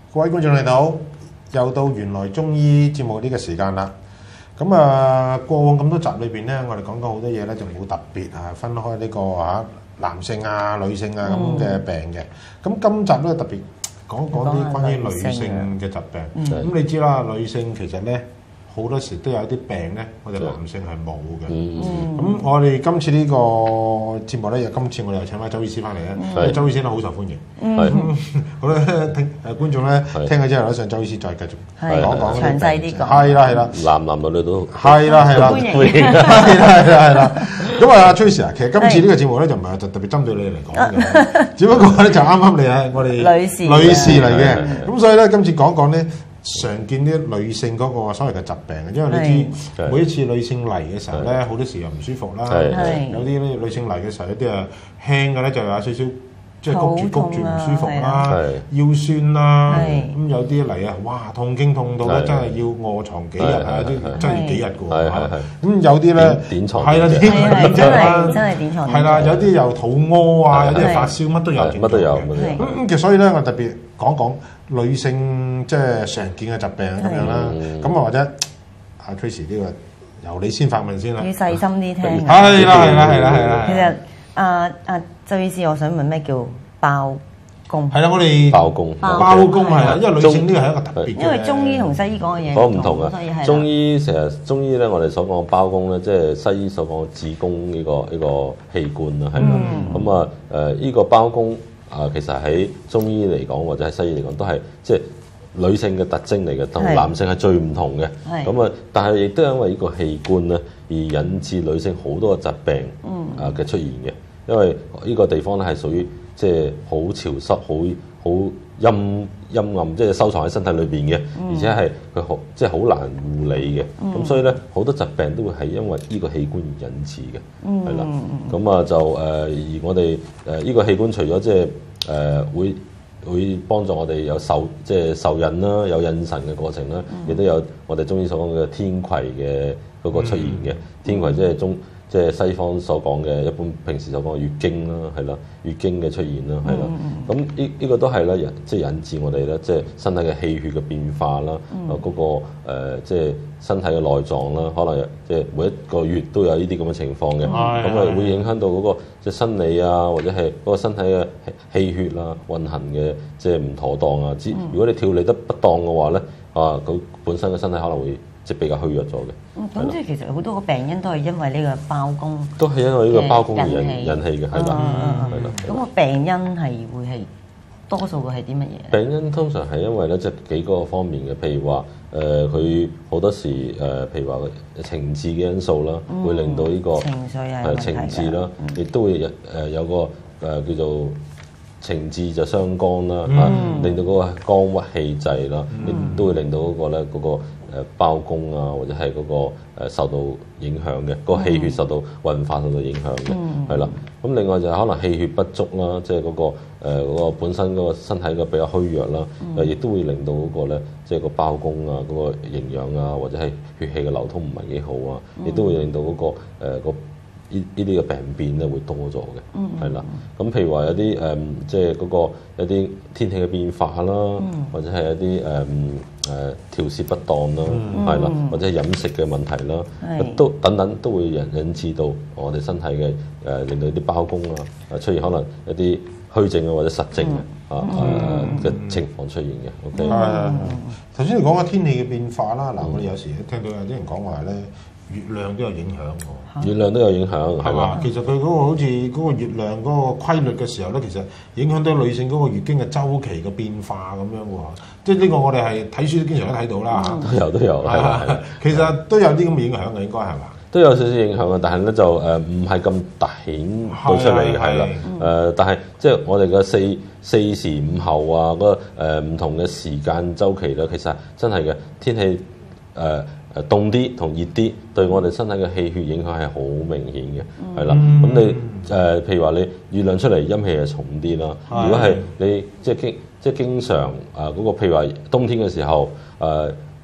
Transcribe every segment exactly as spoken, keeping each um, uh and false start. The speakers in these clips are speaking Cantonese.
各位觀眾你好，又到原來中醫節目呢個時間啦。咁啊，過往咁多集裏邊咧，我哋講過好多嘢咧，就冇特別啊，分開呢個嚇男性啊、女性啊咁嘅病嘅。咁今集咧特別講講啲關於女性嘅疾病。咁你知啦，女性其實咧好多時都有啲病咧，我哋男性係冇嘅。咁我哋今次呢個節目咧，又今次我哋又請翻周醫師翻嚟咧，因為周醫師都好受歡迎。係，好啦，聽誒觀眾咧聽咗之後咧，上周醫師再繼續講講詳細啲講。 係啦係啦， 男男女女都係啦係啦，歡迎係啦係啦係啦。咁啊，Tracy啊，其實今次呢個節目咧就唔係特特別針對你嚟講嘅，只不過咧就啱啱你係我哋女士女士嚟嘅，咁所以咧今次講講咧。常見啲女性嗰個所謂嘅疾病嘅，因為你知每一次女性嚟嘅時候咧，好多時又唔舒服啦。有啲咧女性嚟嘅時候，有啲啊輕嘅咧就有少少即係谷住谷住唔舒服啦，腰酸啦。咁有啲嚟啊，哇痛經痛到咧，真係要臥床幾日啊，都真係幾日嘅喎。咁有啲咧點牀係啦， 真係真係點牀。 係啦，有啲又肚屙啊，有啲發燒，乜都有。 乜都有。 咁其實所以咧，我特別講講女性即係常見嘅疾病咁樣啦，咁啊或者阿 Tracy 呢個由你先發問先啦， 要細心啲聽。 係啦係啦係啦係啦。 其實阿阿周醫師，我想問咩叫包公？ 係啦，我哋包公包公係啦，因為女性呢個係一個特別嘅。 因為中醫同西醫講嘅嘢講唔同啊。中醫成日中醫咧，我哋所講包公咧，即係西醫所講子宮呢個呢個器官啦，係啦。咁啊誒呢個包公。啊，其實喺中醫嚟講，或者喺西醫嚟講，都係即係女性嘅特徵嚟嘅，同男性係最唔同嘅。咁啊，但係亦都因為呢個器官咧，而引致女性好多嘅疾病啊嘅出現嘅。因為呢個地方咧係屬於即係好潮濕、好好陰陰暗，即係收藏喺身體裏邊嘅，而且係佢好即係好難護理嘅。咁所以咧，好多疾病都會係因為呢個器官而引致嘅，係啦。咁啊就誒，而我哋誒呢個器官除咗即係誒會會幫助我哋有受即係受孕啦，有妊娠嘅過程啦，亦都有我哋中醫所講嘅天癸嘅嗰個出現嘅。天癸即係中。即係西方所講嘅，一般平時所講嘅月經啦，係啦，月經嘅出現啦，係啦。咁呢呢個都係咧，即係引致我哋咧，即係身體嘅氣血嘅變化啦，啊嗰個誒即係身體嘅內臟啦，可能即係每一個月都有呢啲咁嘅情況嘅。咁啊會影響到嗰個即係生理啊，或者係嗰個身體嘅氣血啊運行嘅即係唔妥當啊。只如果你調理得不當嘅話咧，啊佢本身嘅身體可能會即係比較虛弱咗嘅。 咁即係其實好多個病因都係因為呢個包公， 都係因為呢個包公而引引起嘅，係啦，係啦。 咁個病因係會係多數會係啲乜嘢？ 病因通常係因為咧，即係幾個方面嘅，譬如話誒，佢好多時誒，譬如話情志嘅因素啦，會令到呢個情緒啊， 係情志啦，亦都會誒有個誒叫做情志就傷肝啦，嚇，令到嗰個肝鬱氣滯啦，亦都會令到嗰個咧嗰個。誒包公啊，或者係嗰個誒受到影響嘅，嗰個氣血受到運化受到影響嘅，係啦。咁另外就係可能氣血不足啦，即係嗰個誒嗰個本身嗰個身體嘅比較虛弱啦，誒亦都會令到嗰個咧，即係個包公啊嗰個營養啊，或者係血氣嘅流通唔係幾好啊，亦都會令到嗰個誒個呢呢啲嘅病變咧會多咗嘅，係啦。咁譬如話有啲誒，即係嗰個一啲天氣嘅變化啦，或者係一啲誒。誒調節不當啦，係啦、嗯，或者係飲食嘅問題啦，是都等等都會引引致到我哋身體嘅誒、呃，令到啲包公啊，出現可能一啲虛症啊或者實症、嗯、啊誒嘅、嗯、情況出現嘅。OK， 頭先你講嘅天氣嘅變化啦，嗱、嗯，我哋有時聽到有啲人講話咧。月亮都有影響喎， 月亮都有影響，係嘛？ 其實佢嗰個好似嗰個月亮嗰個規律嘅時候咧，其實影響到女性嗰個月經嘅週期嘅變化咁樣喎。即係呢個我哋係睇書經常都睇到啦。 都有都有，係係。 其實都有啲咁嘅影響嘅，應該係嘛？ 都有少少影響嘅，但係咧就誒唔係咁突顯到出嚟嘅，係啦。誒，但係即係我哋嘅四四時五候啊，嗰個誒唔同嘅時間週期咧，其實真係嘅天氣誒。誒凍啲同熱啲對我哋身體嘅氣血影響係好明顯嘅，係啦、嗯。咁你誒、呃、譬如話你月亮出嚟陰氣係重啲啦。的如果係你即係經即係經常誒嗰、呃那個譬如話冬天嘅時候誒、呃、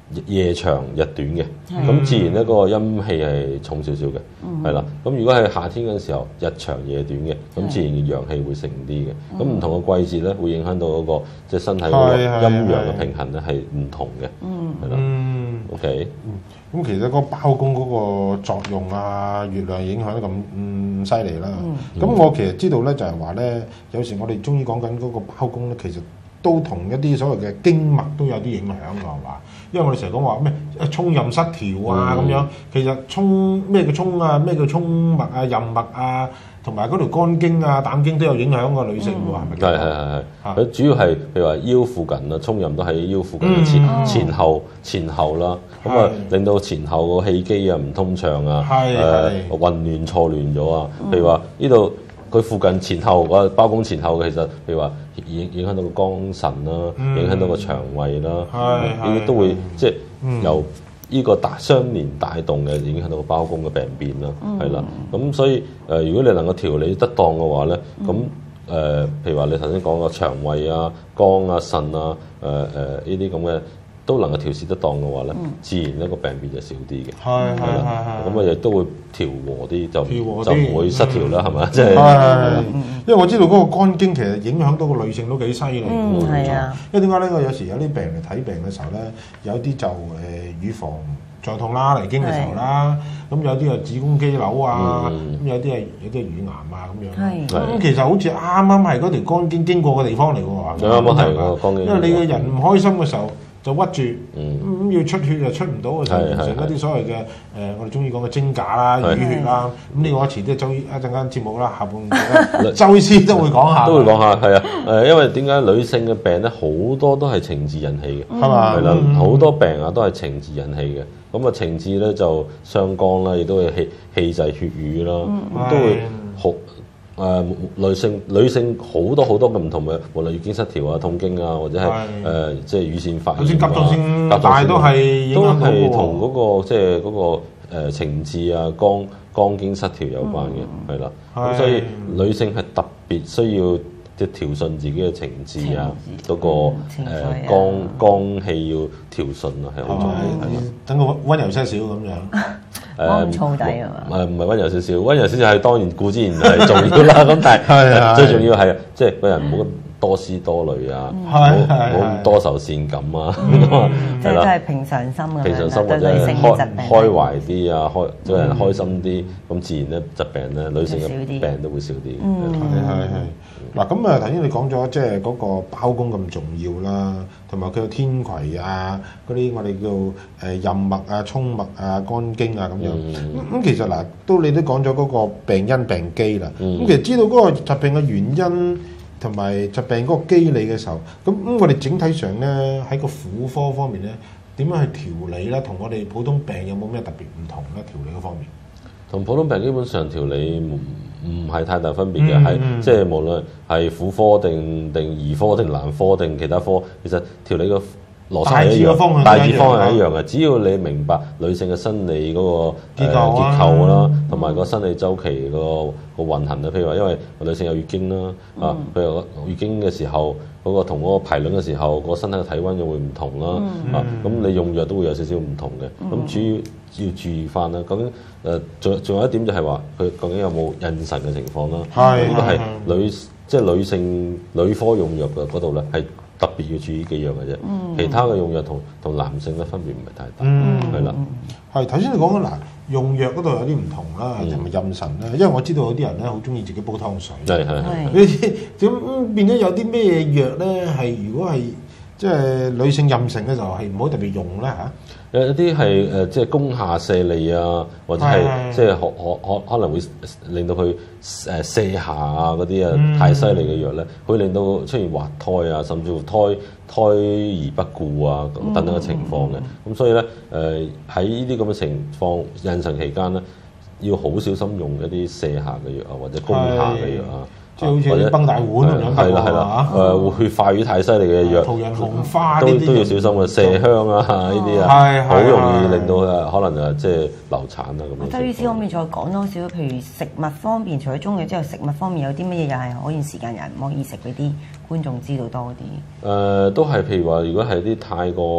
夜長日短嘅，咁自然咧嗰個陰氣係重少少嘅，係啦。咁如果係夏天嘅時候，日長夜短嘅，咁自然陽氣會盛啲嘅。咁唔同嘅季節咧，會影響到嗰個即係身體嗰個陰陽嘅平衡咧係唔同嘅，係啦。OK， 咁其實嗰個包公嗰個作用啊，月亮影響得咁咁犀利啦。咁我其實知道咧，就係話咧，有時我哋中醫講緊嗰個包公咧，其實都同一啲所謂嘅經脈都有啲影響㗎，係嘛？因為我哋成日講話咩衝任失調啊咁、嗯、樣，其實衝咩叫衝啊？咩叫衝脈啊、任脈啊，同埋嗰條肝經啊、膽經都有影響個女性喎，係咪、嗯？ 係係係係，佢主要係譬如話腰附近啊，衝任都喺腰附近嘅前、嗯、前後前後啦，咁啊令到前後個氣機啊唔通暢啊，誒、呃、混亂錯亂咗啊，譬如話呢度。佢附近前後個包公前後嘅，其實譬如話影影響到個肝腎啦，嗯、影響到個腸胃啦，呢啲都會即係、嗯、由呢個大相連帶動嘅，影響到個包公嘅病變啦，係啦、嗯。咁所以誒、呃，如果你能夠調理得當嘅話咧，咁誒、呃，譬如話你頭先講個腸胃啊、肝啊、腎啊，誒誒呢啲咁嘅。都能夠調節得當嘅話咧，嗯、自然一個病變就少啲嘅。係係係。咁啊，亦都會調和啲，就就唔會失調啦，係咪、嗯？即係。係因為我知道嗰個肝經其實影響到個女性都幾犀利嘅。嗯，係啊。因為點解咧？我有時有啲病人嚟睇病嘅時候咧，有啲就誒乳房脹痛啦，嚟經嘅時候啦，咁有啲係子宮肌瘤啊，咁有啲係有啲係乳癌啊咁樣。係。咁其實好似啱啱係嗰條肝經經過嘅地方嚟喎。啱啱係個肝經。因為你個人唔開心嘅時候。就屈住，咁、嗯、要出血就出唔到嘅時候，形成一啲所謂嘅誒、呃，我哋中醫講嘅精架啦、淤血啦。咁呢個我遲啲周醫一陣間節目啦，下半節周醫師都會講下， 都會講下，係啊。誒，因為點解女性嘅病咧好多都係情志引起嘅，係嘛、嗯？係啦，好、嗯、多病啊都係情志引起嘅。咁啊，情志咧就傷肝啦，亦都係氣氣滯血瘀啦，咁、嗯、都會好。誒、呃、女性女性好多好多嘅唔同嘅，無論月經失調啊、痛經啊，或者係誒的、呃、即係乳腺發炎啊，甲狀腺大都係都係同嗰個即係嗰、那個誒、呃、情志啊、肝肝經失調有關嘅，係啦、嗯。咁所以女性係特別需要即係調順自己嘅情志啊，嗰、那個誒肝肝氣要調順啊，係好重要嘅。 等個温柔些少咁樣。 誒燥底係嘛？誒唔係温柔少少，温柔少少係當然固之然係重要啦。咁但係最重要係即係個人唔好咁多思多慮啊，唔好唔好咁多愁善感啊。 即係都係平常心咁樣。 平常心或者開開懷啲啊，開做人開心啲，咁自然咧疾病咧女性嘅病都會少啲。 係係係。嗱咁啊，頭先你講咗即係嗰個包公咁重要啦，同埋佢有天葵啊，嗰啲我哋叫誒任脈啊、衝脈啊、肝經啊咁樣。咁咁、嗯、其實嗱，都你都講咗嗰個病因病機啦。咁、嗯、其實知道嗰個疾病嘅原因同埋疾病嗰個機理嘅時候，咁咁我哋整體上咧喺個婦科方面咧，點樣去調理咧？同我哋普通病有冇咩特別唔同咧？調理嗰方面， 同普通病基本上調理唔唔係太大分別嘅，喺、嗯、即係無論係婦科定定兒科定男科定其他科，其實調理個邏輯係一樣，大致方向係一樣嘅。只要你明白女性嘅生理嗰個結構結構啦，同埋個生理周期個個運行啦。譬如話，因為女性有月經啦，嗯、啊，譬如月經嘅時候嗰、嗰個同嗰個排卵嘅時候，個身體嘅體溫又會唔同啦，嗯、啊，咁你用藥都會有少少唔同嘅。咁、嗯、主要要注意翻啦。究竟誒，仲仲有一點就係話，佢究竟有冇妊娠嘅情況啦？係，呢個係女即係女性女科用藥嘅嗰度咧，係特別要注意幾樣嘅啫。嗯、其他嘅用藥同同男性咧分別唔係太大，係啦、嗯。 係頭先你講嘅嗱，用藥嗰度有啲唔同啦，同埋妊娠啦。因為我知道有啲人咧好中意自己煲湯水，係係係。你咁變咗有啲咩藥咧？係如果係即係女性妊娠嘅時候係唔好特別用咧嚇。 有一啲係誒，即係攻下瀉痢啊，或者係即係可可可可能會令到佢誒瀉下啊嗰啲啊太犀利嘅藥咧，會令到出現滑胎啊，甚至乎胎胎兒不顧啊等等嘅情況嘅。咁、嗯、所以咧誒喺呢啲咁嘅情況妊娠期間咧，要好小心用一啲瀉下嘅藥啊，或者攻下嘅藥啊。 即係好似啲崩大碗咁樣係啦係啦，誒血化瘀太犀利嘅藥， 桃仁紅花都都要小心嘅，麝香啊呢啲啊，好容易令到誒可能誒即係流產啊咁樣。 周醫師可唔可以再講多少？譬如食物方面，除咗中藥之後，食物方面有啲乜嘢又係可以時間人唔可以食，俾啲觀眾知道多啲？ 誒都係譬如話，如果係啲太過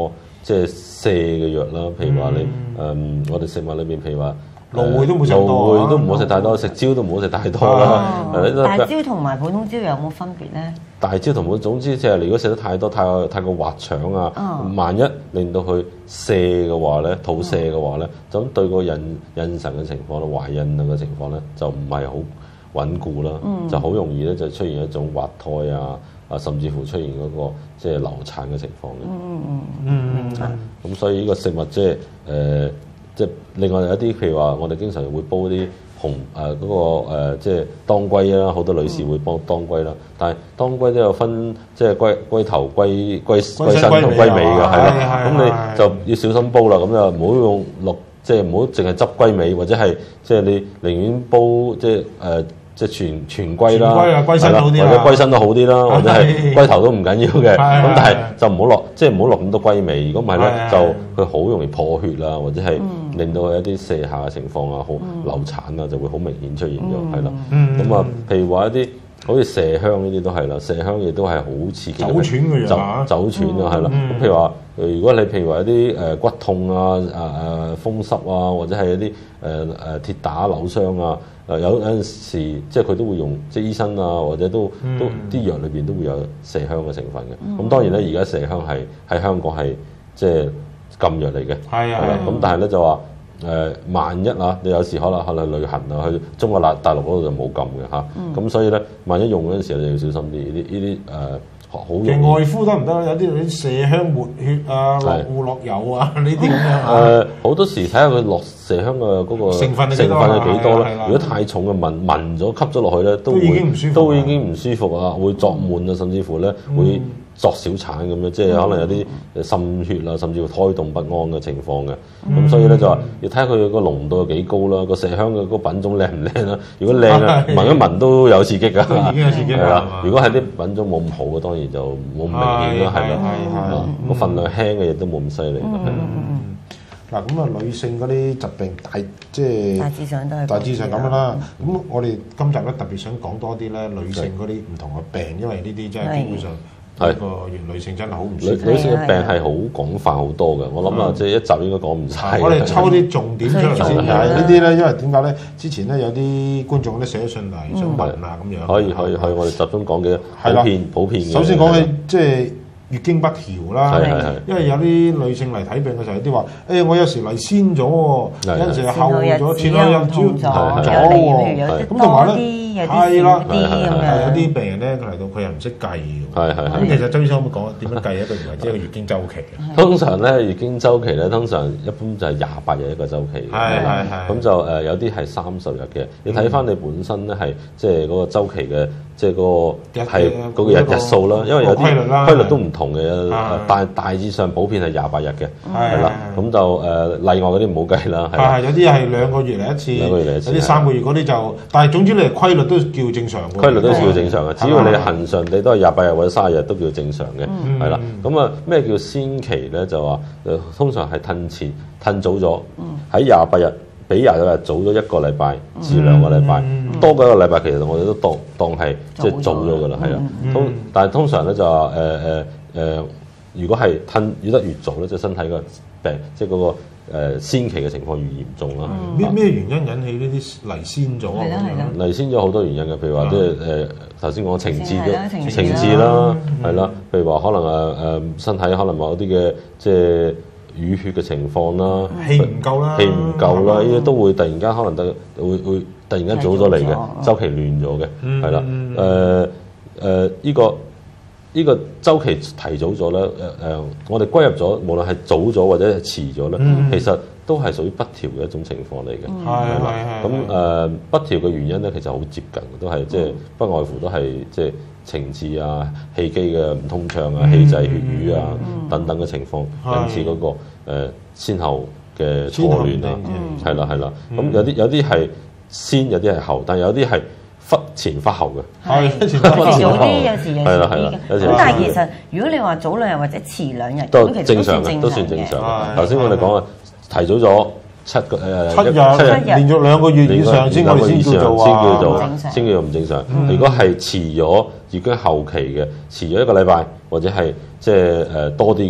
即係瀉嘅藥啦，譬如話你誒、嗯呃、我哋食物裏邊，譬如話。 蘆薈都冇食咁多， 蘆薈都唔好食太多，食蕉都唔好食太多啦。 大蕉同埋普通蕉有冇分別咧？ 大蕉同普通總之即係如果食得太多，太太過滑腸啊， 哦、 萬一令到佢瀉嘅話咧，肚瀉嘅話咧，咁、嗯、對個孕妊娠嘅情況咧，懷孕啊嘅情況咧，就唔係好穩固啦，嗯、就好容易咧就出現一種滑胎啊，啊甚至乎出現嗰、那個即係、就是、流產嘅情況嘅。 嗯嗯嗯嗯。咁所以呢個食物即係誒。呃即係另外有一啲，譬如話，我哋經常會煲啲紅誒嗰、呃那個、呃、即係當歸啦，好多女士會煲當歸啦。嗯、但係當歸都有分，即係龜龜頭、龜龜龜身同龜尾嘅，係啦。咁你就要小心煲啦。咁就唔好用落，即係唔好淨係執龜尾，或者係即係你寧願煲即係誒。呃即係全全龜啦， 龜啊，龜身好啲或者龜身都好啲啦，或者係龜頭都唔緊要嘅。咁但係就唔好落，即係唔好落咁多龜尾。如果唔係咧，就佢好容易破血啦，或者係令到佢一啲瀉下嘅情況啊，好流產啊，就會好明顯出現咗，係啦。咁啊，譬如話一啲好似麝香呢啲都係啦，麝香亦都係好刺激。 走竄嘅藥走竄啊，係啦。咁譬如話，如果你譬如話一啲誒骨痛啊、誒誒風濕啊，或者係一啲誒誒跌打扭傷啊。誒有有陣時，即係佢都會用，即係醫生啊，或者都、嗯、都啲藥裏邊都會有麝香嘅成分嘅。咁、嗯、當然咧，而家麝香係喺香港係即係禁藥嚟嘅。係啊。咁但係咧就話誒、呃，萬一啊，你有時可能可能旅行啊，去中國大大陸嗰度就冇禁嘅嚇。咁、嗯、所以咧，萬一用嗰陣時候就要小心啲。呢啲呢啲誒。好其實外敷得唔得？有啲啲麝香抹血啊，落護落油啊，呢啲咁樣。 誒，好多時睇下佢落麝香嘅嗰個成分成分係幾多咧？如果太重嘅聞聞咗吸咗落去咧，都會都已經唔舒服啊，會作悶啊，甚至乎咧會作小產咁樣，即係可能有啲滲血啊，甚至乎胎動不安嘅情況嘅。咁所以咧就話要睇下佢個濃度有幾高啦，個麝香嘅個品種靚唔靚啦？如果靚啊，聞一聞都有刺激㗎。 已經有刺激啦。 如果係啲品種冇咁好嘅，當然就冇咁明顯啦，係啦。個份量輕嘅嘢都冇咁犀利。 嗱咁啊，女性嗰啲疾病大即係大致上都係大致上咁樣啦。咁我哋今集咧特別想講多啲咧女性嗰啲唔同嘅病，因為呢啲真係基本上。係個原女性真係好唔舒服。 女性嘅病係好廣泛好多嘅，我諗啊，即係一集應該講唔晒。 我哋抽啲重點出嚟先。呢啲咧，因為點解咧？之前咧有啲觀眾咧寫咗信嚟想問啊咁樣。 可以可以可以，我哋集中講嘅普遍普遍嘅。 首先講起即係月經不調啦，因為有啲女性嚟睇病嘅時候，有啲話：誒我有時嚟先咗喎，有陣時後咗，前兩日朝咗喎。咁同埋咧。係啦，有啲病人咧，佢嚟到佢又唔識計嘅。係係係。咁其實周醫生可唔可以講點樣計一個月或者一個月經周期嘅？ 通常咧月經周期咧，通常一般就係廿八日一個周期。係係係。咁就誒有啲係三十日嘅。你睇翻你本身咧係即係嗰個週期嘅，即係嗰個係嗰個日日數啦。因為有啲規律都唔同嘅，但係大致上普遍係廿八日嘅。係啦。咁就誒例外嗰啲唔好計啦。 係有啲係兩個月嚟一次， 兩個月嚟一次。 有啲三個月嗰啲就，但係總之你係規律。都叫正常嘅， 規律都叫正常嘅。只要你恆常地都係廿八日或者三十日都叫正常嘅，係啦。咁啊咩叫先期咧？就話誒，通常係褪前褪早咗，喺廿八日比廿九日早咗一個禮拜至兩個禮拜，多過一個禮拜其實我哋都當當係即係早咗㗎啦，係啦。通但係通常咧就話誒誒誒，如果係褪越得越早咧，即係身體個病，即係嗰個。誒先期嘅情況越嚴重啦。 咩咩原因引起呢啲嚟先咗啊？ 嚟先咗好多原因嘅，譬如話即係誒頭先講情志嘅情志啦，係啦。譬如話可能誒誒身體可能某啲嘅即係淤血嘅情況啦， 氣唔夠啦， 氣唔夠啦，呢啲都會突然間可能得會會突然間早咗嚟嘅，週期亂咗嘅，係啦。誒誒呢個。呢個週期提早咗咧，誒、呃、誒，我哋歸入咗，無論係早咗或者係遲咗咧，嗯、其實都係屬於不調嘅一種情況嚟嘅。係係係。咁誒不調嘅原因咧，其實好接近，都係即係不外乎都係即係情志啊、氣機嘅唔通暢啊、氣滯血瘀啊、嗯、等等嘅情況，引致嗰、那個誒、呃、先後嘅錯亂啊，係啦係啦。咁、嗯、有啲有啲係先，有啲係後，但係有啲係。忽前忽後嘅， 係有時早啲，有時有時遲啲嘅。咁但係其實，如果你話早兩日或者遲兩日， 都正常嘅，都算正常嘅。頭先我哋講啊，提早咗七個誒七日，七日連續兩個月以上先，我哋先叫做先叫做先叫做唔正常。如果係遲咗，已經後期嘅，遲咗一個禮拜或者係即係誒多啲嘅。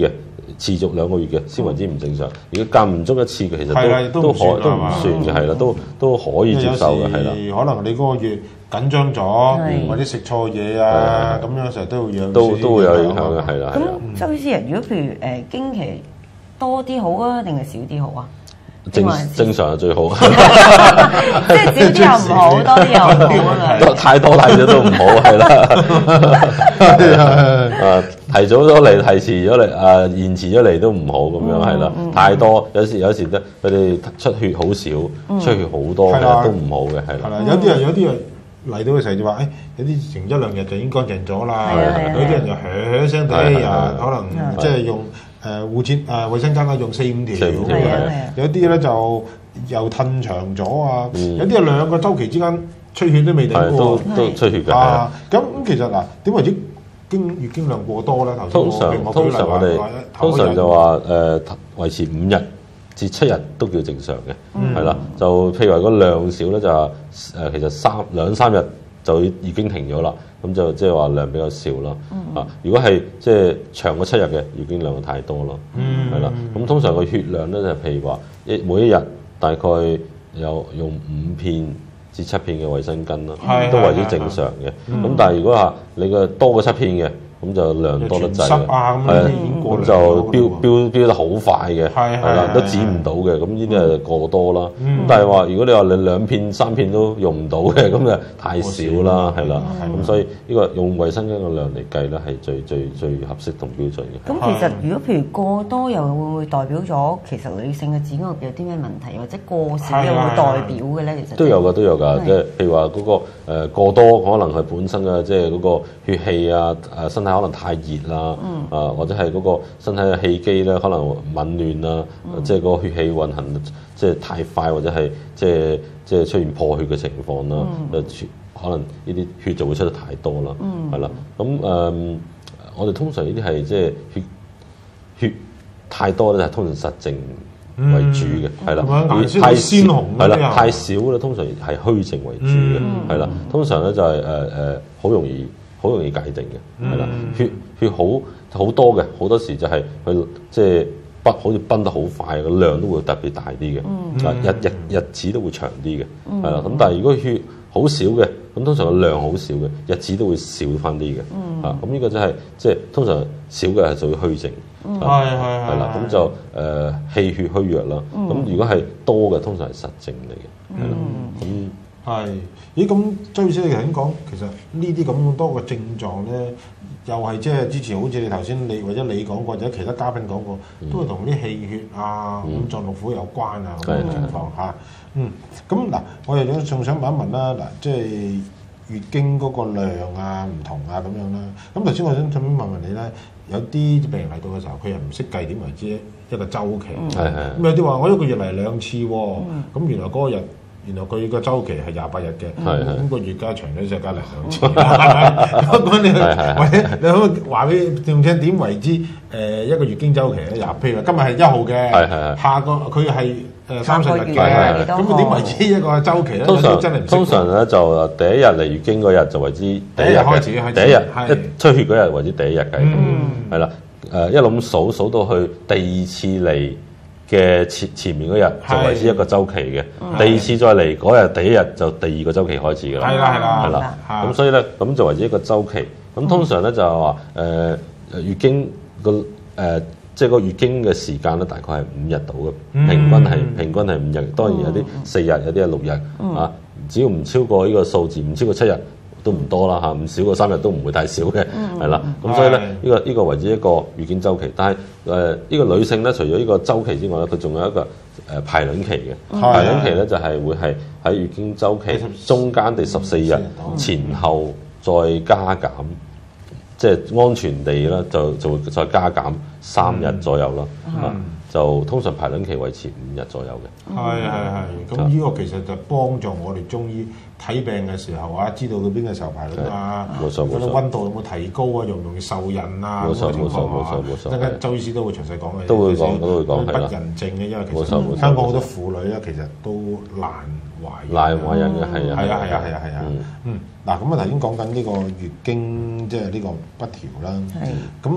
持續兩個月嘅先為之唔正常。如果間唔中一次嘅，其實係啦都都唔算可都唔係嘛算嘅，係啦，都都可以接受嘅，係啦。 可能你嗰個月緊張咗，或者食錯嘢啊，咁樣成日都會有都都會有影響嘅，係啦。 咁周醫師啊，如果譬如誒經期多啲好啊，定係少啲好啊？ 正正常係最好， 即係少啲又唔好，多啲又唔好啊！ 太多太少都唔好，係啦。誒提早咗嚟，提遲咗嚟，誒延遲咗嚟都唔好咁樣，係啦。太多有時有時咧，佢哋出血好少，出血好多嘅都唔好嘅，係啦。 有啲人有啲人嚟到嘅時候就話：誒有啲成一兩日就已經乾淨咗啦。有啲人就響響聲地，又可能即係用。誒護墊誒衛生巾啊，用四五條，有啲咧就又褪長咗啊，有啲係兩個週期之間出血都未定過， 都都出血嘅。 啊，咁其實嗱，點為之經月經量過多咧？ 通常通常我哋通常就話誒維持五日至七日都叫正常嘅，係啦。就譬如話個量少咧，就誒其實三兩三日就已經停咗啦。咁就即係話量比較少啦，嗯、啊！如果係即係長過七日嘅，月經量太多啦，係啦、嗯。咁通常個血量咧就係譬如話一每一日大概有用五片至七片嘅衛生巾啦，嗯、都為之正常嘅。咁、嗯、但係如果話你嘅多過七片嘅，咁就量多得滯，係咁就飆飆飆得好快嘅，係啦，都止唔到嘅，咁呢啲係過多啦。咁但係話如果你話你兩片三片都用唔到嘅，咁就太少啦，係啦。咁所以呢個用衛生巾嘅量嚟計咧，係最最最合適同標準嘅。 咁其實如果譬如過多，又會唔會代表咗其實女性嘅子宮入邊有啲咩問題，或者過少又會代表嘅咧？其實都有㗎，都有㗎。即係譬如話嗰個誒過多，可能係本身嘅即係嗰個血氣啊，誒身體可能太熱啦，嗯、啊或者係嗰個身體嘅氣機咧，可能紊亂啊，嗯、即係嗰個血氣運行即係太快，或者係即係即係出現破血嘅情況啦，嗯、可能呢啲血就會出得太多啦，係啦、嗯。咁誒、呃，我哋通常呢啲係即係血血太多咧，就係通常實證為主嘅，係啦、嗯。太鮮紅係啦，太少咧，通常係虛證為主嘅，係啦、嗯。通常咧就係誒誒好容易。好容易界定嘅，係啦、嗯，血血好好多嘅，好多時就係佢即係奔，好似奔得好快，個量都會特別大啲嘅，啊、嗯、日日日子都會長啲嘅，係啦、嗯。咁但係如果血好少嘅，咁通常個量好少嘅，日子都會少翻啲嘅，嗯、啊咁呢個就係即係通常少嘅係屬於虛症，係係係啦，咁就誒、呃、氣血虛弱啦。咁、嗯、如果係多嘅，通常係實症嚟嘅，係啦，咁、嗯。 係，咦咁周醫師你頭先講，其實呢啲咁多嘅症狀咧，又係即係之前好似你頭先你或者你講過，或者其他嘉賓講過，都係同啲氣血啊、五臟六腑有關啊咁嘅情況嚇。嗯，咁嗱，我又仲想問一問啦，嗱，即係月經嗰個量啊唔同啊咁樣啦。咁頭先我想想問問你咧，有啲病人嚟到嘅時候，佢又唔識計點為之一個週期，係係、嗯。咁有啲話我一個月嚟兩次喎，咁、嗯、原來嗰日。原來佢個週期係廿八日嘅，咁個月加長咗成加嚟兩次。咁你或者你可唔可以話俾聽聽點為之誒一個月經週期咧？廿譬如話今日係一號嘅，下個佢係誒三十日嘅，咁點為之一個週期咧？ 通常真係通常咧就第一日嚟月經嗰日就為之第一日開始，第一日一出血嗰日為之第一日計，係啦，誒一路咁數數到去第二次嚟嘅前前面嗰日就為之一個週期嘅，第二次再嚟嗰日第一日就第二個週期開始㗎啦，係啦係啦，係啦，咁所以咧咁就為之一個週期。咁通常咧就係話誒月經個誒即係個月經嘅時間咧大概係五日到嘅，平均係平均係五日，當然有啲四日有啲係六日啊，只要唔超過呢個數字，唔超過七日。都唔多啦嚇，唔少過三日都唔會太少嘅，係啦、嗯。咁所以咧，呢、呢個呢、呢個為之一個月經週期。但係誒呢個女性咧，除咗呢個週期之外咧，佢仲有一個誒排卵期嘅。嗯、排卵期咧就係會係喺月經週期中間第十四日前後再加減，即係、嗯、安全地咧就就會再加減三日左右啦。嗯嗯、就通常排卵期維持五日左右嘅。 係係係。咁呢個其實就幫助我哋中醫睇病嘅時候啊，知道佢邊個時候排卵啊， 冇錯冇錯， 溫度有冇提高啊，容唔容易受孕啊， 冇錯冇錯冇錯冇錯， 陣間周醫師都會詳細講嘅， 都會講都會講係啦。 不孕症嘅，因為其實香港好多婦女咧，其實都難懷難懷孕嘅，係啊係啊係啊係啊係啊，嗯嗱咁啊頭先講緊呢個月經即係呢個不調啦，咁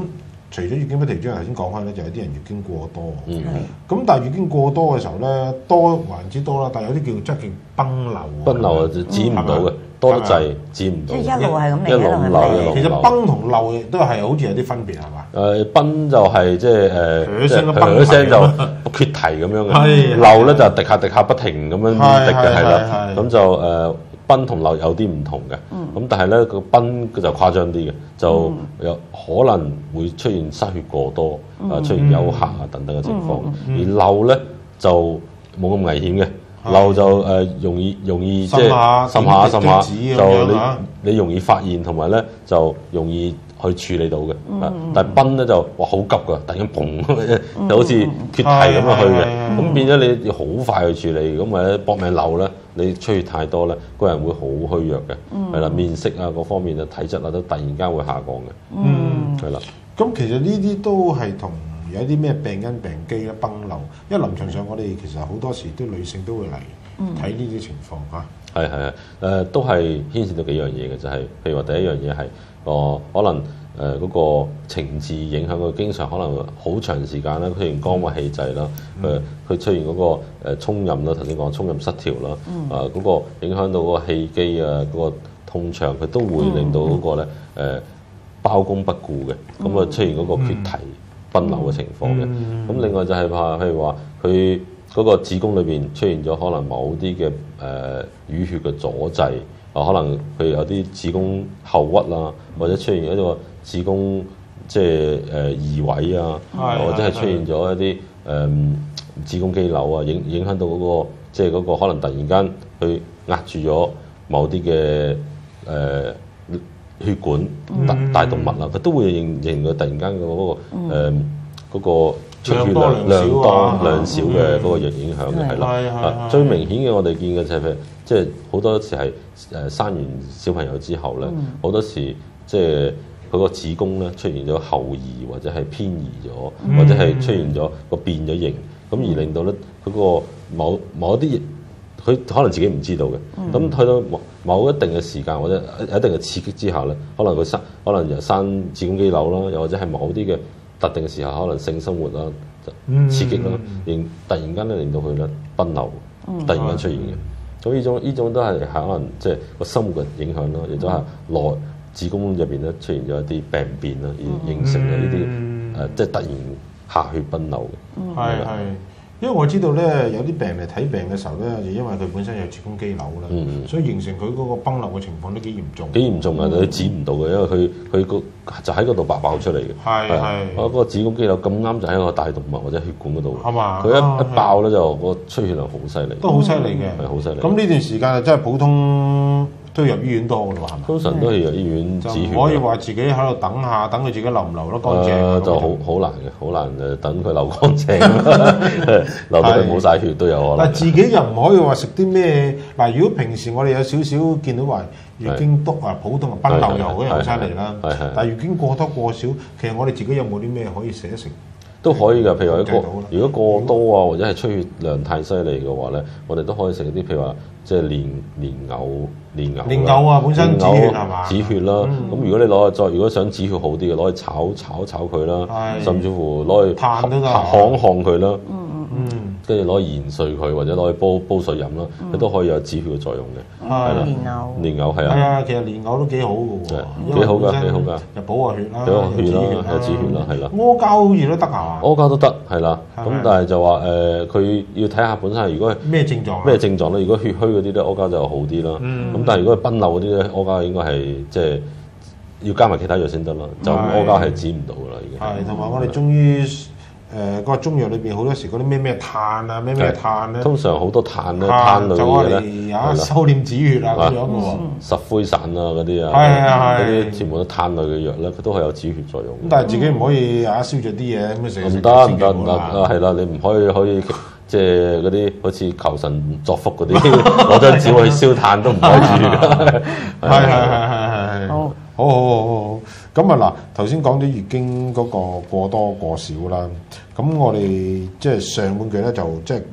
除咗月經不調之外，頭先講開咧，就有啲人月經過多。 嗯， 咁但係月經過多嘅時候咧，多還之多啦，但係有啲叫即係叫崩漏喎。 崩漏啊，就止唔到嘅，多得滯止唔到。 即係一路係咁嚟， 一路咁漏一路其實崩同漏都係好似有啲分別係嘛？ 誒崩就係即係誒， 聲嘅嘭一聲就決堤咁樣嘅，漏咧就滴下滴下不停咁樣滴嘅係啦，咁就誒。崩同漏有啲唔同嘅，咁、嗯、但係咧個崩就誇張啲嘅，就有可能會出現失血過多，啊、嗯、出現休克啊等等嘅情況。嗯嗯、而漏咧就冇咁危險嘅，嗯、漏就誒容易容易即係滲下滲下，就你你容易發現同埋咧就容易去處理到嘅。嗯、但係崩咧就哇好急㗎，突然間砰就好似決堤咁樣去嘅，咁、嗯、變咗你要好快去處理，咁或者搏命漏咧。你出血太多咧，個人會好虛弱嘅，係啦、嗯，面色啊各方面啊體質啊都突然間會下降嘅， 嗯， 係啦。 咁其實呢啲都係同有啲咩病因病機咧崩漏，因為臨場上我哋其實好多時啲女性都會嚟睇呢啲情況嚇。係係係，誒都係牽涉到幾樣嘢嘅，就係、是、譬如話第一樣嘢係個可能。誒嗰、呃那個情志影響佢，經常可能好長時間啦，出現肝鬱氣滯啦，誒佢、嗯、出現嗰個誒沖任啦，頭先講沖任失調啦，啊嗰、那個影響到嗰個氣機啊，嗰、那個通暢，佢都會令到嗰個咧誒包公不顧嘅，咁啊、嗯、出現嗰個決堤崩漏嘅情況嘅。咁、嗯嗯、另外就係話，譬如話佢嗰個子宮裏邊出現咗可能某啲嘅誒淤血嘅阻滯，啊可能譬如有啲子宮後鬱啦，或者出現一個子宮即係誒移位啊，嗯、或者係出現咗一啲誒、呃、子宮肌瘤啊，影影響到嗰、那個即係嗰個可能突然間去壓住咗某啲嘅誒血管帶帶動物啊，佢都會形成佢突然間嘅嗰個誒嗰、呃那個出血量量多量少嘅嗰個影影響嘅係啦。啊最明顯嘅我哋見嘅就係譬如即係好多時係誒生完小朋友之後咧，好、嗯、多時即係。佢個子宮咧出現咗後移或者係偏移咗，嗯、或者係出現咗個變咗形，咁、嗯、而令到咧佢個某某一啲，佢可能自己唔知道嘅。咁去、嗯、到某某一定嘅時間或者一定嘅刺激之下咧，可能佢生可能又生子宮肌瘤啦，又或者係某啲嘅特定嘅時候，可能性生活啦刺激啦，令、嗯、突然間咧令到佢咧崩漏，突然間出現嘅。咁呢、嗯、種呢種都係可能即係個生活嘅影響咯，亦都係內。子宮入邊咧出現咗一啲病變啦，而形成嘅呢啲誒，即係突然下血崩漏嘅。 係係、嗯，因為我知道咧，有啲病嚟睇病嘅時候咧，就因為佢本身有子宮肌瘤啦，嗯、所以形成佢嗰個崩漏嘅情況都幾嚴重。幾嚴重啊！ 你止唔到嘅，因為佢佢個就喺嗰度爆爆出嚟嘅。係係，嗰個子宮肌瘤咁啱就喺個大動脈或者血管嗰度。係嘛？佢一一爆咧就個出血量好犀利。 都好犀利嘅， 係好犀利。 咁呢段時間啊，真係普通。都要入醫院多嘅咯，係咪？ 通常都係入醫院止血。 唔可以話自己喺度等下，等佢自己流唔流得乾淨。 呃、就好好難嘅，好難誒等佢流乾淨，流到佢冇晒血都有可能。 但自己又唔可以話食啲咩嗱？如果平時我哋有少少見到話月經督啊、普通啊、崩漏又好又犀利啦。但係月經過多過少，其實我哋自己有冇啲咩可以食一食？ 都可以㗎，譬如話一個如果過多啊，或者係出血量太犀利嘅話咧，我哋都可以食啲譬如話即係蓮蓮藕、蓮藕。 蓮藕啊，本身止血係嘛？ 止血啦，咁如果你攞去再，如果想止血好啲嘅，攞去炒炒炒佢啦，甚至乎攞去燙都得， 烘烘佢啦。 嗯嗯， 跟住攞去研碎佢，或者攞去煲煲水飲啦，佢都可以有止血嘅作用嘅。 係啦，蓮藕。 蓮藕係啊。 係啊，其實蓮藕都幾好嘅喎。 幾好㗎，幾好㗎。 又補下血啦， 補下血啦，有止血啦，係啦。 阿膠好似都得係嘛？ 阿膠都得，係啦。咁但係就話誒，佢要睇下本身係如果係咩症狀？ 咩症狀咧？如果血虛嗰啲咧，阿膠就好啲啦。咁但係如果係崩漏嗰啲咧，阿膠應該係即係要加埋其他藥先得啦。就阿膠係止唔到㗎啦，已經。 係，同埋我哋中醫。誒個中藥裏邊好多時嗰啲咩咩炭啊，咩咩炭咧， 通常好多炭咧，炭類嘅嘢咧， 啊收斂止血啊咁樣嘅喎， 石灰散啊嗰啲啊， 係係嗰啲全部都炭類嘅藥咧，佢都係有止血作用。 咁但係自己唔可以啊燒咗啲嘢咁食。 唔得唔得唔得啊！係啦，你唔可以可以即係嗰啲好似求神作福嗰啲，攞張紙去燒炭都唔可以止血㗎。 係係係係係。好。好好好好好，咁啊嗱，頭先講咗月經嗰個過多過少啦，咁我哋即係上半句咧就即係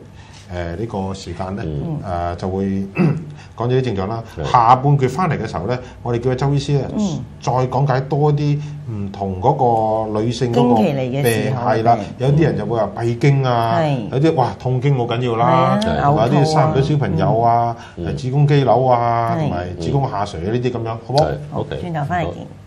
誒呢個時間咧，誒、 嗯呃、就會講咗啲症狀啦。 係下半橛翻嚟嘅時候咧，我哋叫阿周醫師咧， 嗯再講解多啲唔同嗰個女性嗰個經期嚟嘅時病候係啦嘅。 有啲人就會話閉經啊， 係有啲哇痛經好緊要啦， 係啊同埋有啲嘔吐啊生唔到小朋友啊， 嗯誒子宮肌瘤啊， 係同埋子宮下垂啊呢啲咁樣，好唔好？ 係好 OK， 轉頭翻嚟好見。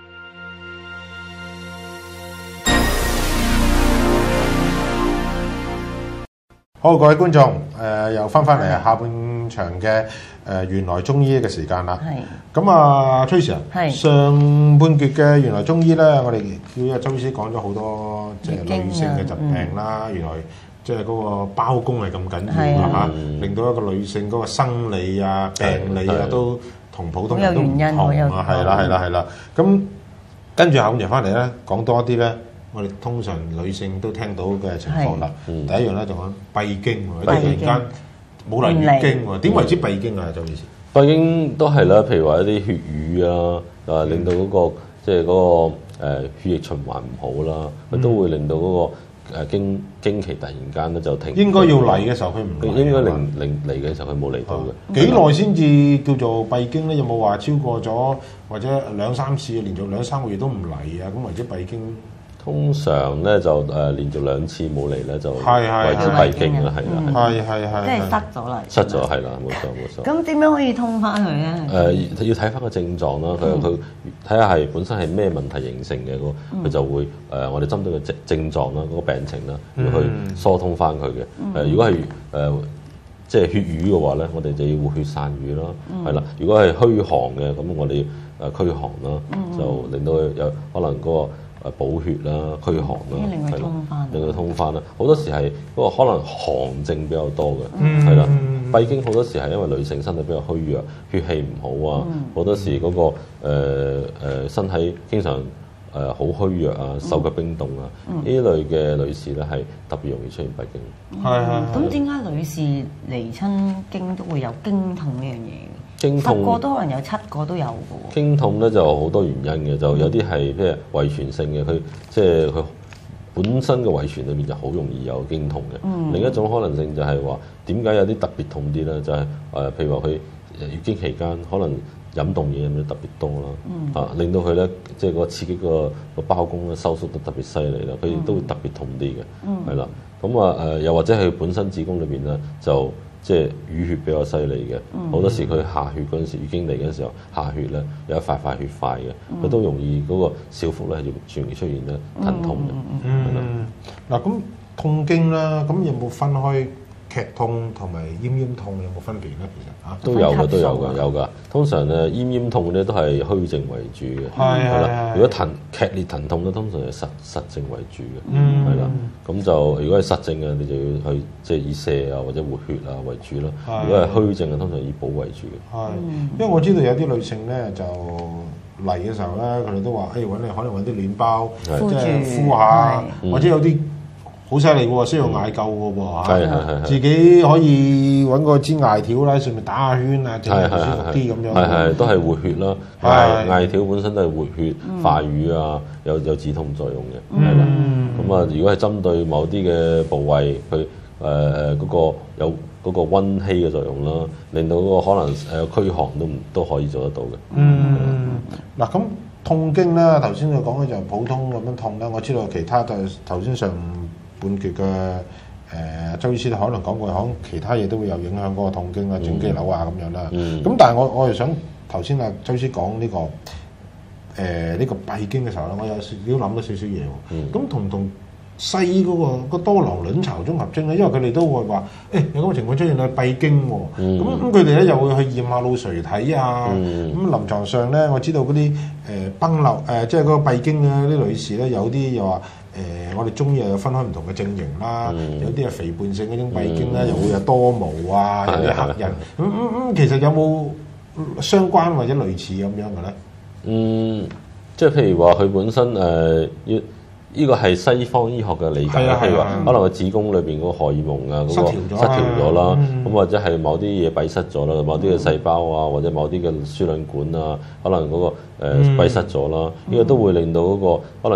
好，各位觀眾，誒、呃、又翻翻嚟下半場嘅誒、呃、原來中醫嘅時間啦。 係。 咁啊，Tracy 啊， 係上半節嘅原來中醫咧，我哋叫阿周醫師講咗好多即係女性嘅疾病啦。原來即係嗰個包公係咁緊要啊嚇， 嗯令到一個女性嗰個生理啊、病理啊係都同普通人都唔好有原因好有同啊。係啦，係啦，係啦。咁跟住下半節翻嚟咧，講多啲咧。我哋通常女性都聽到嘅情況啦。 嗯第一樣咧就講閉經喎，突閉經然間冇嚟月經喎，點為之閉經啊？周醫師？ 閉經都係啦，譬如話一啲血瘀啊，啊令到嗰、個即係嗰個、呃、血液循環唔好啦，佢都會令到嗰、個誒經經期突然間咧就停。 應該要嚟嘅時候佢唔嚟應該啊嘛嚟嚟嚟嘅時候佢冇嚟到嘅。 幾耐先至叫做閉經咧？有冇話超過咗或者兩三次，連續兩三個月都唔嚟啊？咁為之閉經？ 通常咧就誒、呃、連續兩次冇嚟咧就係係為之閉經啦，係嗯啦， 係係係。 即係塞咗啦。 塞咗係啦，冇錯冇錯。 咁點樣可以通翻佢咧？ 誒、呃、要睇翻個症狀啦，佢佢睇下係本身係咩問題形成嘅，佢、 嗯、 就會誒、呃、我哋針對個症症狀啦，嗰、那個病情啦，要去嗯疏通翻佢嘅。誒、呃、如果係誒、呃、即係血瘀嘅話咧，我哋就要活血散瘀啦，係啦、嗯。如果係虛寒嘅，咁我哋誒驅寒啦，嗯、就令到佢有可能嗰、那個。誒補血啦、驅寒啦， 令佢通翻， 令佢通翻啦。好多時係嗰個可能寒症比較多嘅， 嗯係啦。閉經好多時係因為女性身體比較虛弱，血氣唔好啊。好、嗯、多時嗰、那個誒、呃呃、身體經常誒好、呃、虛弱啊，手腳冰凍啊，呢、嗯、類嘅女士咧係特別容易出現閉經。 係係。 咁點解女士嚟親經都會有經痛呢樣嘢？ 經痛十個都可能有七個都有嘅喎。 經痛咧就好多原因嘅，就有啲係即係遺傳性嘅，佢即係佢本身嘅遺傳裏面就好容易有經痛嘅。嗯、另一種可能性就係話點解有啲特別痛啲咧？就係、是、誒、呃，譬如話佢月經期間可能飲凍嘢飲得特別多啦，嗯、啊令到佢咧即係個刺激個個包公咧收縮得特別犀利啦，佢亦都會特別痛啲嘅，係啦、嗯。咁啊誒，又或者係本身子宮裏邊咧就。即係淤血比較犀利嘅，好、嗯、多時佢下血嗰陣時，月經嚟嗰陣時候下血咧有一塊塊血塊嘅，佢、嗯、都容易嗰個小腹咧係容易出現咧疼痛嘅。 嗯，嗱咁痛經啦，咁有冇分開劇痛同埋奄奄痛有冇分別咧？其實嚇都有嘅，都有嘅，有㗎。通常咧奄奄痛咧都係虛症為主嘅，係啦。如果疼劇烈疼痛咧，通常係實實症為主嘅，係啦。咁就如果係實症嘅，你就要去即係以瀉啊或者活血啊為主咯。如果係虛症嘅，通常以補為主嘅。 係，因為我知道有啲女性咧就嚟嘅時候咧，佢哋都話：誒揾你可能揾啲暖包，即係敷下，或者有啲。好犀利喎，需要艾灸嘅喎嚇， 嗯、 自己可以揾個支艾條啦，上面打下圈啊，整下舒服啲咁樣。 係係都係活血啦，艾艾條本身都係活血化瘀啊，有有止痛作用嘅，係啦。咁啊，如果係針對某啲嘅部位，佢誒誒嗰個有嗰個溫熹嘅作用啦，令到嗰個可能誒驅寒都唔都可以做得到嘅。 嗯，嗱咁痛經啦，頭先佢講嘅就普通咁樣痛啦，我知道其他就頭先上半橛嘅誒周醫師可能講過，可能其他嘢都會有影響嗰個痛經啊、轉肌瘤啊咁樣啦。咁、嗯、但係我我係想頭先啊周醫師講呢個誒呢、呃這個閉經嘅時候咧，我有少少諗到少少嘢喎。咁同同西醫嗰、那個那個多囊卵巢綜合徵咧，因為佢哋都會話誒、欸、有咁嘅情況出現係閉經喎。咁咁佢哋咧又會去驗下腦垂體啊。咁、嗯、臨床上咧，我知道嗰啲誒崩漏誒，即係嗰個閉經嘅啲女士咧，有啲又話。誒、呃，我哋中醫又有分開唔同嘅症型啦，嗯、有啲係肥胖性嗰種閉經咧，嗯、又會有多毛啊，有啲黑印。咁咁咁，其實有冇相關或者類似咁樣嘅咧？ 嗯，即係譬如話佢本身誒要呢個係西方醫學嘅理解，譬如話可能個子宮裏邊嗰個荷爾蒙啊，嗰個失調咗啦，咁、嗯、或者係某啲嘢閉塞咗啦，某啲嘅細胞啊，或者某啲嘅輸卵管啊，可能嗰、嗰個誒閉塞咗啦，呢個都會令到嗰個可能。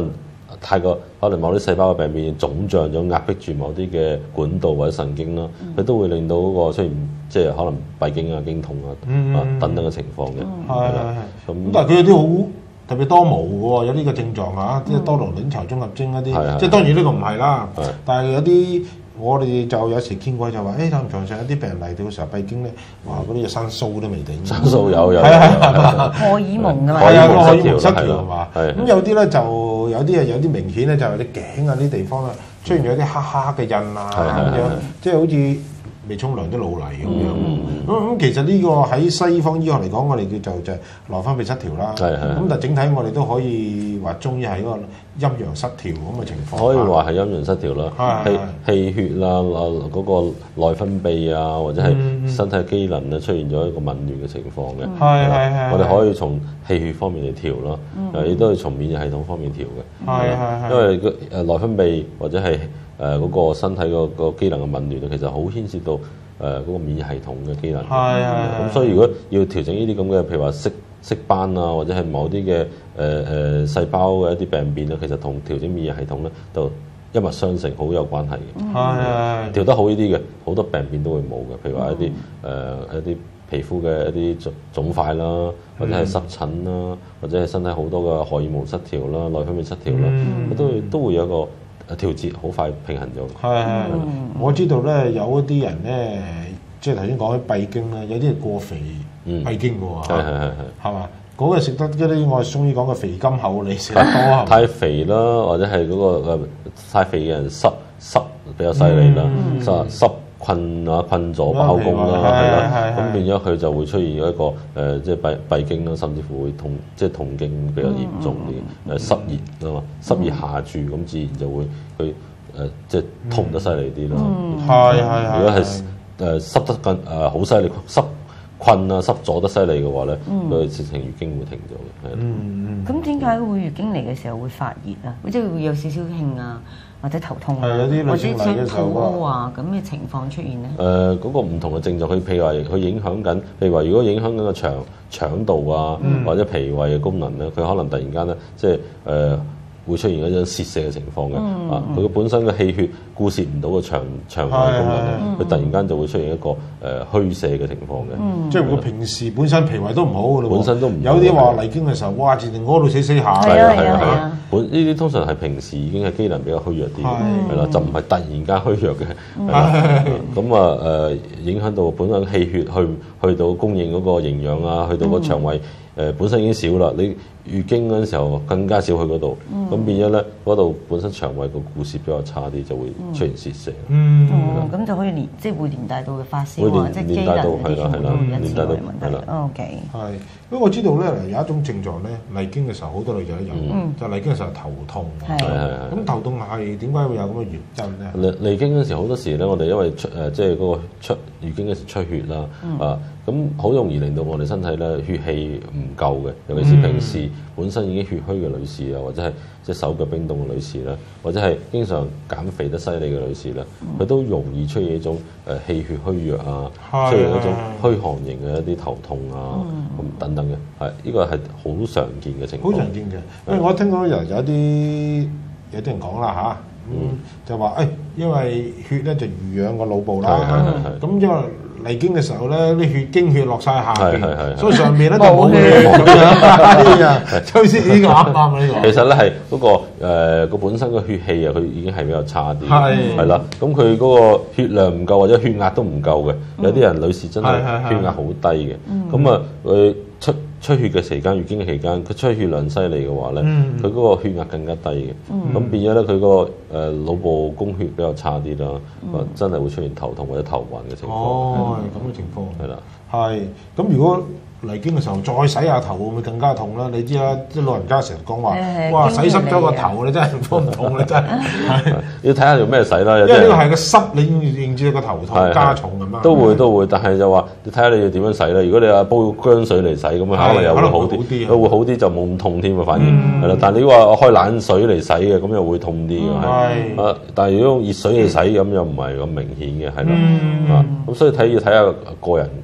太過可能某啲細胞嘅病變腫脹咗，壓迫住某啲嘅管道或者神經啦，佢都會令到嗰個出現即係可能閉經啊、經痛啊、 嗯啊等等嘅情況嘅。 係係係。 咁咁但係佢有啲好特別多毛嘅喎，有呢個症狀啊，即係多囊卵巢綜合徵嗰啲，即係當然呢個唔係啦。但係有啲我哋就有時見過就話，誒臨床上有啲病人嚟到嘅時候閉經咧，哇嗰啲嘢生鬚都未定。 生鬚有有。 係啊， 荷爾蒙㗎嘛。 係啊，個荷爾蒙失調係嘛。 係。 咁有啲咧就有啲啊有啲明顯咧就係你頸啊啲地方啦出現咗啲黑黑嘅印啊咁樣，即係好似未沖涼都老泥咁樣。咁咁其實呢個喺西方醫學嚟講，我哋叫做就係內分泌失調啦。 係係。 咁但係整體我哋都可以話中醫係一個陰陽失調咁嘅情況。 可以話係陰陽失調啦，氣氣血啦、啊嗰個內分泌啊，或者係身體機能咧出現咗一個紊亂嘅情況嘅。 係係係。 我哋可以從氣血方面嚟調咯，誒亦都係從免疫系統方面調嘅。 係係係。 因為個誒內分泌或者係誒嗰個身體個個機能嘅紊亂咧，其實好牽涉到誒嗰個免疫系統嘅機能。 係係。 咁所以如果要調整呢啲咁嘅，譬如話色色斑啊，或者係某啲嘅誒誒細胞嘅一啲病變咧，其實同調整免疫系統咧，就一脈相承，好有關係嘅。 係係。 調得好呢啲嘅，好多病變都會冇嘅。譬如話一啲誒、呃、一啲皮膚嘅一啲腫腫塊啦，或者係濕疹啦，或者係身體好多嘅荷爾蒙失調啦、內分泌失調啦，嗯、都都會有一個調節，好快平衡咗。 係係，我知道咧有一啲人咧，即係頭先講起閉經啦，有啲係過肥閉經嘅喎。 係係係係， 係嘛？嗰個食得一啲我哋中醫講嘅肥甘厚，你食得多係太肥啦，或者係嗰個誒太肥嘅人濕濕比較犀利啦，濕濕困啊困咗包公啦，係啦，咁變咗佢就會出現一個誒即係閉閉經啦，甚至乎會痛，即係痛經比較嚴重啲，誒濕熱啊嘛，濕熱下注咁自然就會佢誒即係痛得犀利啲咯。 係係係。 如果係誒濕得更誒好犀利濕。困啊濕咗得犀利嘅話咧，佢直情月經會停咗嘅，係。 嗯咁點解會月經嚟嘅時候會發熱啊？即係會有少少興啊，或者頭痛啊， 係有啲女性嚟嘅時候或者肚屙啊咁嘅情況出現咧？ 誒、呃，嗰、那個唔同嘅症狀，佢譬如話佢影響緊，譬如話如果影響緊個腸腸道啊，嗯、或者脾胃嘅功能咧，佢可能突然間咧，即係誒。呃會出現一種泄瀉嘅情況嘅，嗯、啊，佢本身嘅氣血固攝唔到個腸腸胃功能咧，佢、嗯、突然間就會出現一個誒、呃、虛瀉嘅情況嘅， 嗯、即係佢平時本身脾胃都唔好嘅咯， 本身都唔有啲話嚟經嘅時候，哇，自然屙到死死下， 係啊係啊係啊，本呢啲通常係平時已經係機能比較虛弱啲嘅，係啦，就唔係突然間虛弱嘅，係啦，咁啊誒影響到本身氣血去去到供應嗰個營養啊，去到個腸胃。誒本身已經少啦，你月經嗰陣時候更加少去嗰度，咁、嗯、變咗咧嗰度本身腸胃個固攝比較差啲，就會出現泄瀉。 嗯，咁、嗯、就可以連即係會連帶到嘅發燒啊，即係機能嗰啲全部都一次嘅問題。O K。係， 不過我知道咧，有一種症狀咧，嚟經嘅時候好多女仔都有，嗯、就嚟經嘅時候頭痛。係係係。咁頭痛係點解會有咁嘅原因咧？嚟嚟經嗰陣時好多時咧，我哋因為出誒即係嗰個出月經嗰時出血啦，嗯、啊咁好容易令到我哋身體咧血氣唔夠嘅，尤其是平時本身已經血虛嘅女士啊，或者係即係手腳冰凍嘅女士啦，或者係經常減肥得犀利嘅女士啦，佢、嗯、都容易出現一種誒氣血虛弱啊，的出現一種虛寒型嘅一啲頭痛啊，咁、嗯、等等嘅，係呢個係好常見嘅情況。好常見嘅，因為我聽到有有啲有啲人講啦嚇，嗯嗯、就話誒、哎，因為血咧就濡養個腦部啦，咁因為嚟經嘅時候咧，啲血經血落晒下邊，所以上邊咧就冇血咁樣。首先呢個啱唔啱啊？呢個其實咧係嗰個誒個本身個血氣啊，佢已經係比較差啲，係係啦。咁佢嗰個血量唔夠或者血壓都唔夠嘅，有啲人女士真係血壓好低嘅。咁啊，佢出出血嘅時間、月經嘅期間，佢出血量犀利嘅話咧，佢嗰個血壓更加低嘅。咁變咗咧，佢個誒腦部供血比較差啲啦，真係會出現頭痛或者頭暈嘅情況。咁嘅情況係啦，係咁如果嚟經嘅時候再洗下頭會唔會更加痛啦？你知啦，啲老人家成日講話，哇洗濕咗個頭你真係唔痛你真係，要睇下用咩洗啦。因為呢個係個濕，你認知個頭痛加重咁啊。都會都會，但係就話你睇下你要點樣洗啦。如果你話煲薑水嚟洗咁啊，可能又會好啲，都會好啲就冇咁痛添啊。反而係啦，但係你話開冷水嚟洗嘅，咁又會痛啲嘅係。啊，但係如果用熱水嚟洗咁又唔係咁明顯嘅係啦。啊，咁所以睇要睇下個人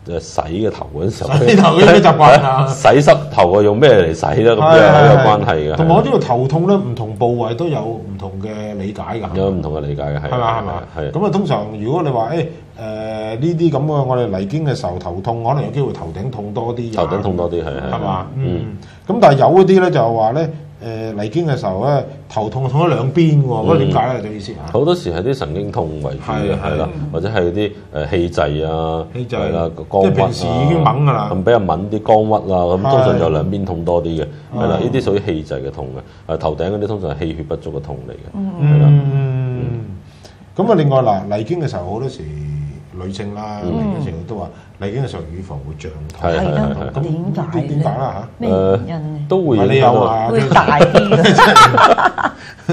誒洗嘅頭嗰陣時候， 洗頭有咩習慣啊？ 洗濕頭啊，用咩嚟洗咧？咁樣好有關係嘅。 同埋我知道頭痛咧，唔同部位都有唔同嘅理解㗎。 有唔同嘅理解嘅，係係嘛係嘛？ 係。 咁啊，通常如果你話誒誒呢啲咁嘅，我哋嚟經嘅時候頭痛，可能有機會頭頂痛多啲。 頭頂痛多啲係係嘛？嗯。咁但係有嗰啲咧就係話咧。誒嚟經嘅時候咧，頭痛痛咗兩邊喎，咁點解咧？就意思啊？ 好多時係啲神經痛為主嘅，係啦，或者係啲誒氣滯啊， 氣滯係啦，肝鬱啊， 即係平時已經猛㗎啦， 咁比較敏啲肝鬱啊，咁通常就兩邊痛多啲嘅，係啦，呢啲屬於氣滯嘅痛嘅，誒頭頂嗰啲通常係氣血不足嘅痛嚟嘅，係啦。 咁啊，另外嗱嚟經嘅時候好多時女性啦，嚟經時都話嚟經嘅時候乳房會脹痛， 係係係係。 咁點解點解啦嚇？ 咩原因咧？ 都會你有啊？ 會大啲嘅。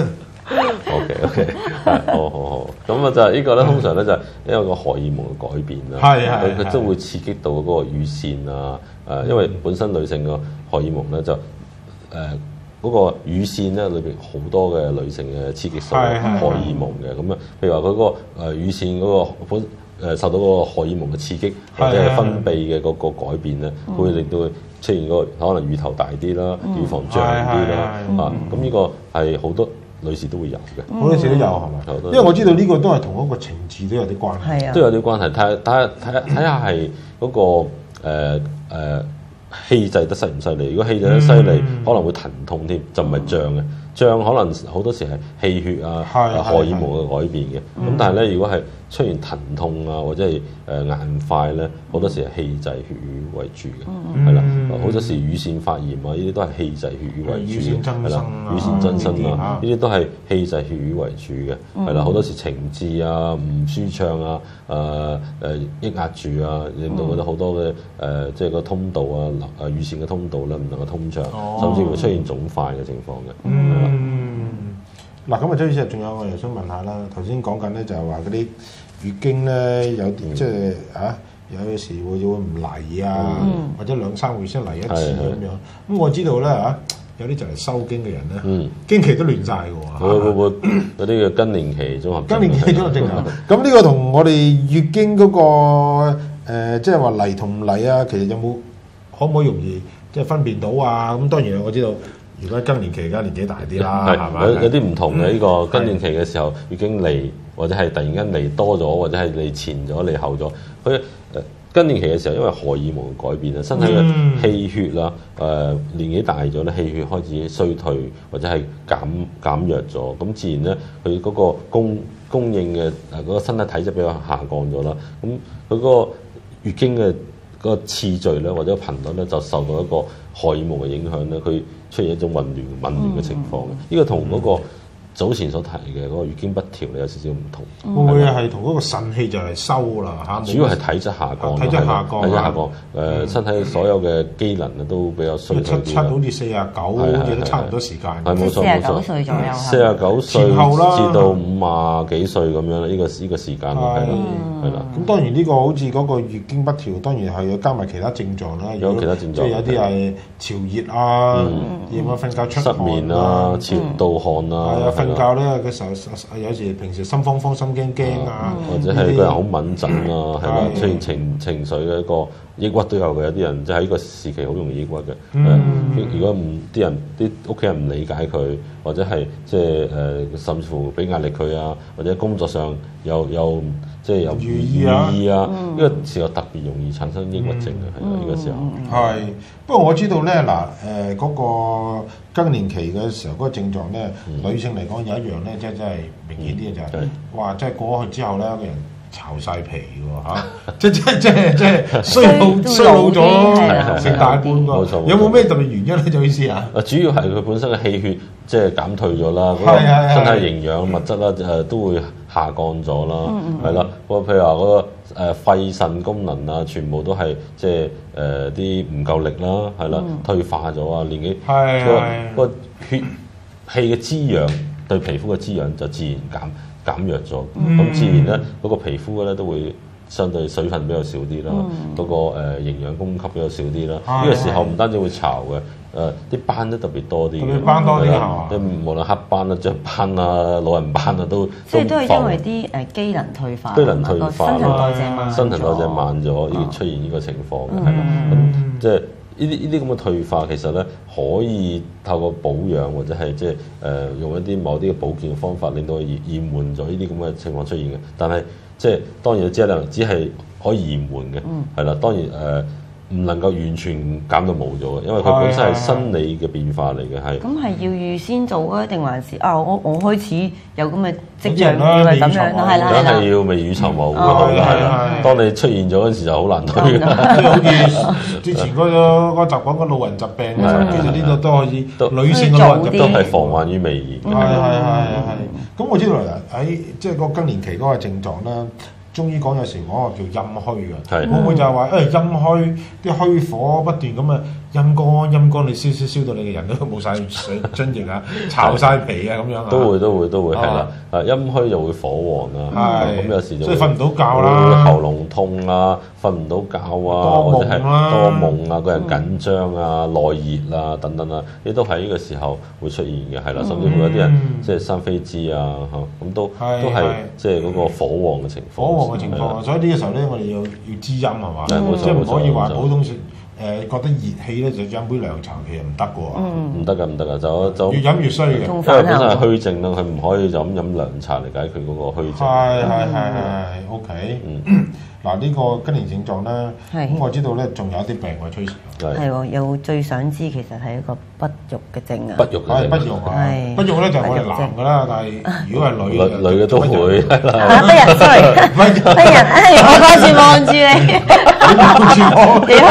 O K O K，好好好，咁啊就係呢個咧，通常咧就係因為個荷爾蒙嘅改變啦， 係係佢佢都會刺激到嗰個乳腺啊，誒，因為本身女性個荷爾蒙咧就誒嗰個乳腺咧裏邊好多嘅女性嘅刺激素荷爾蒙嘅，咁啊，譬如話佢嗰個誒乳腺嗰個本誒受到嗰個荷爾蒙嘅刺激或者係分泌嘅嗰個改變咧，會令到佢出現嗰個可能乳頭大啲啦，乳房脹啲啦，啊，咁呢個係好多女士都會有嘅， 好多時都有係嘛？因為我知道呢個都係同嗰個情志都有啲關係， 都有啲關係。睇下睇下睇下睇下係嗰個誒誒氣滯得犀唔犀利？如果氣滯得犀利，可能會疼痛添，就唔係脹嘅。脹可能好多時係氣血啊、荷爾蒙嘅改變嘅。咁但係咧，如果係出現疼痛啊，或者係誒硬塊咧，好多時係氣滯血瘀為主嘅，係啦。好多時乳腺發炎啊，呢啲都係氣滯血瘀為主嘅，係啦。乳腺增生啊，呢啲都係氣滯血瘀為主嘅，係啦。好多時情志啊唔舒暢啊，誒誒抑壓住啊，令到佢哋好多嘅誒即係個通道啊、誒乳腺嘅通道咧唔能夠通暢，甚至會出現腫塊嘅情況嘅。 嗯，嗱咁啊，周醫生，仲有我又想問下啦。頭先講緊咧就係話嗰啲月經咧有啲即係啊，有時會會唔嚟啊，或者兩三個月先嚟一次咁樣。咁我知道咧嚇，有啲就嚟收經嘅人咧，經期都亂晒嘅喎。 會會會嗰啲叫更年期綜合症。 更年期綜合症啊！咁呢個同我哋月經嗰個誒，即係話嚟同唔嚟啊，其實有冇可唔可以容易即係分辨到啊？咁當然我知道。如果更年期而家年紀大啲啦，係嘛？ 有有啲唔同嘅呢個更年期嘅時候，月經嚟或者係突然間嚟多咗，或者係嚟前咗、嚟後咗。佢誒更年期嘅時候，因為荷爾蒙嘅改變啊，身體嘅氣血啦，誒、呃、年紀大咗咧，氣血開始衰退或者係減減弱咗，咁自然咧佢嗰個供供應嘅誒嗰個身體體質比較下降咗啦。咁佢嗰個月經嘅嗰個次序咧或者頻率咧就受到一個荷爾蒙嘅影響咧，佢出現一種混亂、紊亂嘅情況嘅，呢、嗯、個同嗰個早前所提嘅嗰個月經不調咧有少少唔同。 會唔會係同嗰個腎氣就係收啦嚇？ 主要係體質下降， 體質下降， 體質下降。誒、呃，身體所有嘅機能咧都比較衰退啲。 七七好似四廿九，好似都差唔多時間。 係冇錯冇錯。 四廿九歲左右。 四廿九歲前後啦， 至到五廿幾歲咁樣啦，呢、這個呢、這個時間係咯，係啦。 咁當然呢個好似嗰個月經不調，當然係要加埋其他症狀啦。 有其他症狀， 即係有啲係潮熱啊，夜晚瞓覺出失眠啊、潮盜汗啊。 係啊，瞓覺咧嘅時候，有時平時心慌慌、心驚驚啊， 或者係個人好敏感啊，係啦，出現情情緒嘅一個抑鬱都有嘅，有啲人即係喺呢個時期好容易抑鬱嘅。如果唔啲人啲屋企人唔理解佢，或者係即係誒甚至乎俾壓力佢啊，或者工作上又又即係又唔如意啊，呢個時候特別容易產生抑鬱症嘅，係啦，呢個時候。係， 不過我知道咧嗱，誒嗰個更年期嘅時候嗰個症狀咧，女性嚟講有一樣咧，即係真係明顯啲嘅就係，哇！即係過去之後咧，個人巢晒皮喎嚇，即即即即衰老衰老咗成大半㗎。有冇咩特別原因咧？就意思啊？ 啊，主要係佢本身嘅氣血即係減退咗啦，嗰個身體營養物質啦誒都會下降咗啦，係啦。個譬如話嗰個誒肺腎功能啊，全部都係即係誒啲唔夠力啦，係啦，退化咗啊，年紀個個血氣嘅滋養對皮膚嘅滋養就自然減減弱咗，咁、嗯、自然咧嗰、那個皮膚咧都會相對水分比較少啲啦，嗰、個誒營養供給比較少啲啦。 係呢個時候唔單止會巢嘅。誒啲斑都特別多啲嘅， 斑多啲係嘛？ 即係無論黑斑啊、雀斑啊、老人斑啊都， 即係都係因為啲誒機能退化， 機能退化新陳代謝慢， 新陳代謝慢咗，而出現呢個情況嘅，係啦。咁即係呢啲呢啲咁嘅退化，其實咧可以透過保養或者係即係誒用一啲某啲嘅保健方法，令到佢延延緩咗呢啲咁嘅情況出現嘅。但係即係當然，只係只係可以延緩嘅，係啦。當然誒。呃唔能夠完全減到冇咗嘅，因為佢本身係生理嘅變化嚟嘅，係。 咁係要預先做啊，定還是啊？我我開始有咁嘅跡象，以為咁樣咯，係啦， 梗係要未雨綢繆嘅，係啦。當你出現咗嗰陣時就好難推啦。 即係好似之前嗰個嗰個習講個老人疾病嘅時候，其實呢度都可以，女性嘅老人疾病都係防患於未然。 係係係係。咁我知道啦，喺即係個更年期嗰個症狀啦。中醫講有時講話叫陰虛嘅，會唔會就係話誒陰虛啲虛火不斷咁啊陰乾陰乾，你燒燒燒到你嘅人都冇晒水津液啊，巢晒皮啊咁樣啊？ 都會都會都會係啦，啊陰虛就會火旺啦，咁有時就所以瞓唔到覺啦， 喉嚨痛啊，瞓唔到覺啊，或者係多夢啊，個人緊張啊、內熱啊等等啊，呢都喺呢個時候會出現嘅，係啦，甚至乎有啲人即係生痱滋啊，嚇咁都都係即係嗰個火旺嘅情況。 嘅情況，所以呢個時候咧，我哋要要滋陰係嘛， 即係唔可以話普通誒覺得熱氣咧就飲杯涼茶，其實唔得嘅喎。唔得㗎，唔得㗎，就就越飲越衰嘅， 因為本身係虛症啦，佢唔可以就咁飲涼茶嚟解決嗰個虛症。 係係係係 OK。嗱呢個更年症狀咧，咁我知道咧仲有一啲病嘅趨勢。 係喎，有最想知其實係一個不育嘅症啊。 不育嘅症， 不育啊，不育咧就係我哋男嘅啦，但係如果係女嘅， 女嘅都會。 啊，不人，sorry，不人，哎，我掛住望住你， 你望住我， 幾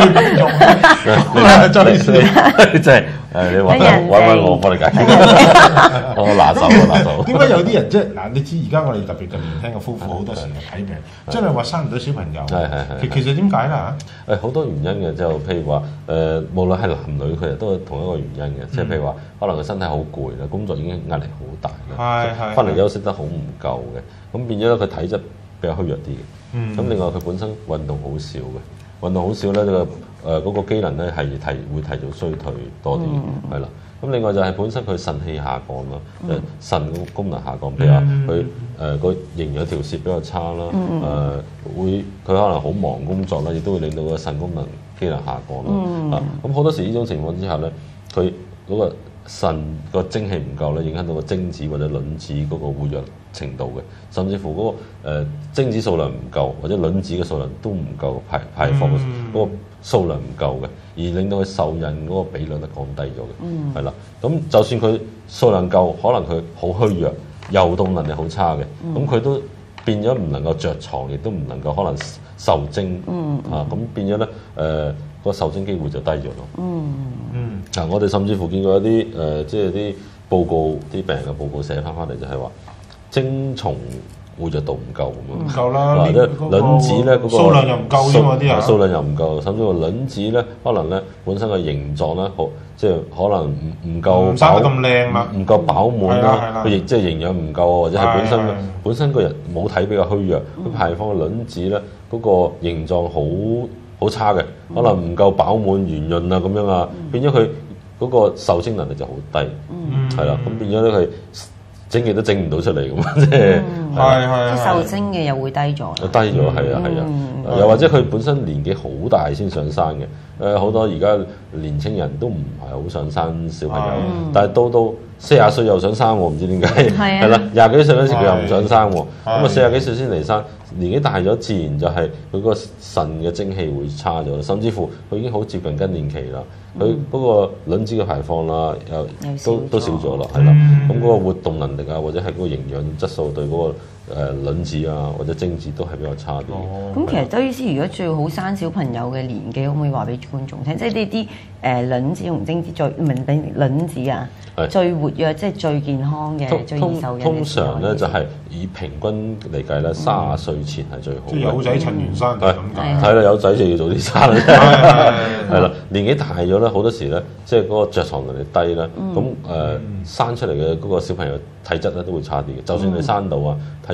開心， 真係真係。誒，你揾揾揾我幫你解決，我拿手我拿手。 點解有啲人即係嗱？你知而家我哋特別就年輕嘅夫婦好多時睇病，真係話生唔到小朋友。 係係係。 其其實點解啦？ 誒好多原因嘅，就譬如話誒，無論係男女，佢哋都係同一個原因嘅。即係譬如話，可能佢身體好攰啦，工作已經壓力好大啦， 係係。翻嚟休息得好唔夠嘅，咁變咗咧佢體質比較虛弱啲嘅。嗯。咁另外佢本身運動好少嘅，運動好少咧，呢個誒嗰個機能咧係提會提早衰退多啲，係啦、嗯。咁另外就係本身佢腎氣下降啦，誒、嗯、腎功能下降，譬如話佢誒個營養調節比較差啦，誒、嗯呃、會佢可能好忙工作啦，亦都會令到個腎功能機能下降啦。嗯、啊，咁好多時呢種情況之下咧，佢嗰個腎個精氣唔夠咧，影響到個精子或者卵子嗰個活躍程度嘅，甚至乎嗰、那個、呃、精子數量唔夠，或者卵子嘅數量都唔夠排排放嘅嗰個數量唔夠嘅，而令到佢受孕嗰個比率咧降低咗嘅，係啦、嗯。咁就算佢數量夠，可能佢好虛弱，遊動能力好差嘅，咁佢、嗯、都變咗唔能夠着床，亦都唔能夠可能受精，嗯、啊咁變咗咧誒個受精機會就低咗咯。嗯嗯，嗱、啊、我哋甚至乎見過一啲誒、呃、即係啲報告，啲病人嘅報告寫翻翻嚟就係話。精蟲活躍度唔夠咁樣， 唔夠啦。 或者卵子咧嗰個數量又唔夠啫嘛，啲人數量又唔夠，甚至乎卵子咧可能咧本身嘅形狀咧好，即係可能唔唔夠生得咁靚啦， 唔夠飽滿啦，佢亦即係營養唔夠，或者係本身本身個人母體比較虛弱，佢排放嘅卵子咧嗰個形狀好好差嘅，可能唔夠飽滿圓潤啊咁樣啊，變咗佢嗰個受精能力就好低，係啦，咁變咗咧佢。整極都整唔到出嚟咁，即係係係受精嘅又會低咗， 低咗係啊係啊，又或者佢本身年紀好大先想生嘅，誒好多而家年青人都唔係好想生小朋友，但係到到四十歲又想生喎，唔知點解係啦，廿幾歲嗰時佢又唔想生喎，咁啊四十幾歲先嚟生，年紀大咗自然就係佢個腎嘅精氣會差咗，甚至乎佢已經好接近更年期啦。佢嗰個卵子嘅排放啦，又都都少咗啦，係啦。咁嗰個活動能力啊，或者係嗰個營養質素對嗰個誒卵子啊或者精子都係比較差啲。 咁其實周醫師，如果最好生小朋友嘅年紀，可唔可以話俾觀眾聽？即係呢啲誒卵子同精子最唔係俾卵子啊，最活躍即係最健康嘅最易受孕嘅時候。通常咧就係以平均嚟計咧，三十歲前係最好。 即係有仔趁完生就咁解。 係啦，有仔就要早啲生啦。係啦，年紀大咗咧，好多時咧，即係嗰個着床能力低啦。咁誒生出嚟嘅嗰個小朋友體質咧都會差啲嘅。就算你生到啊，體質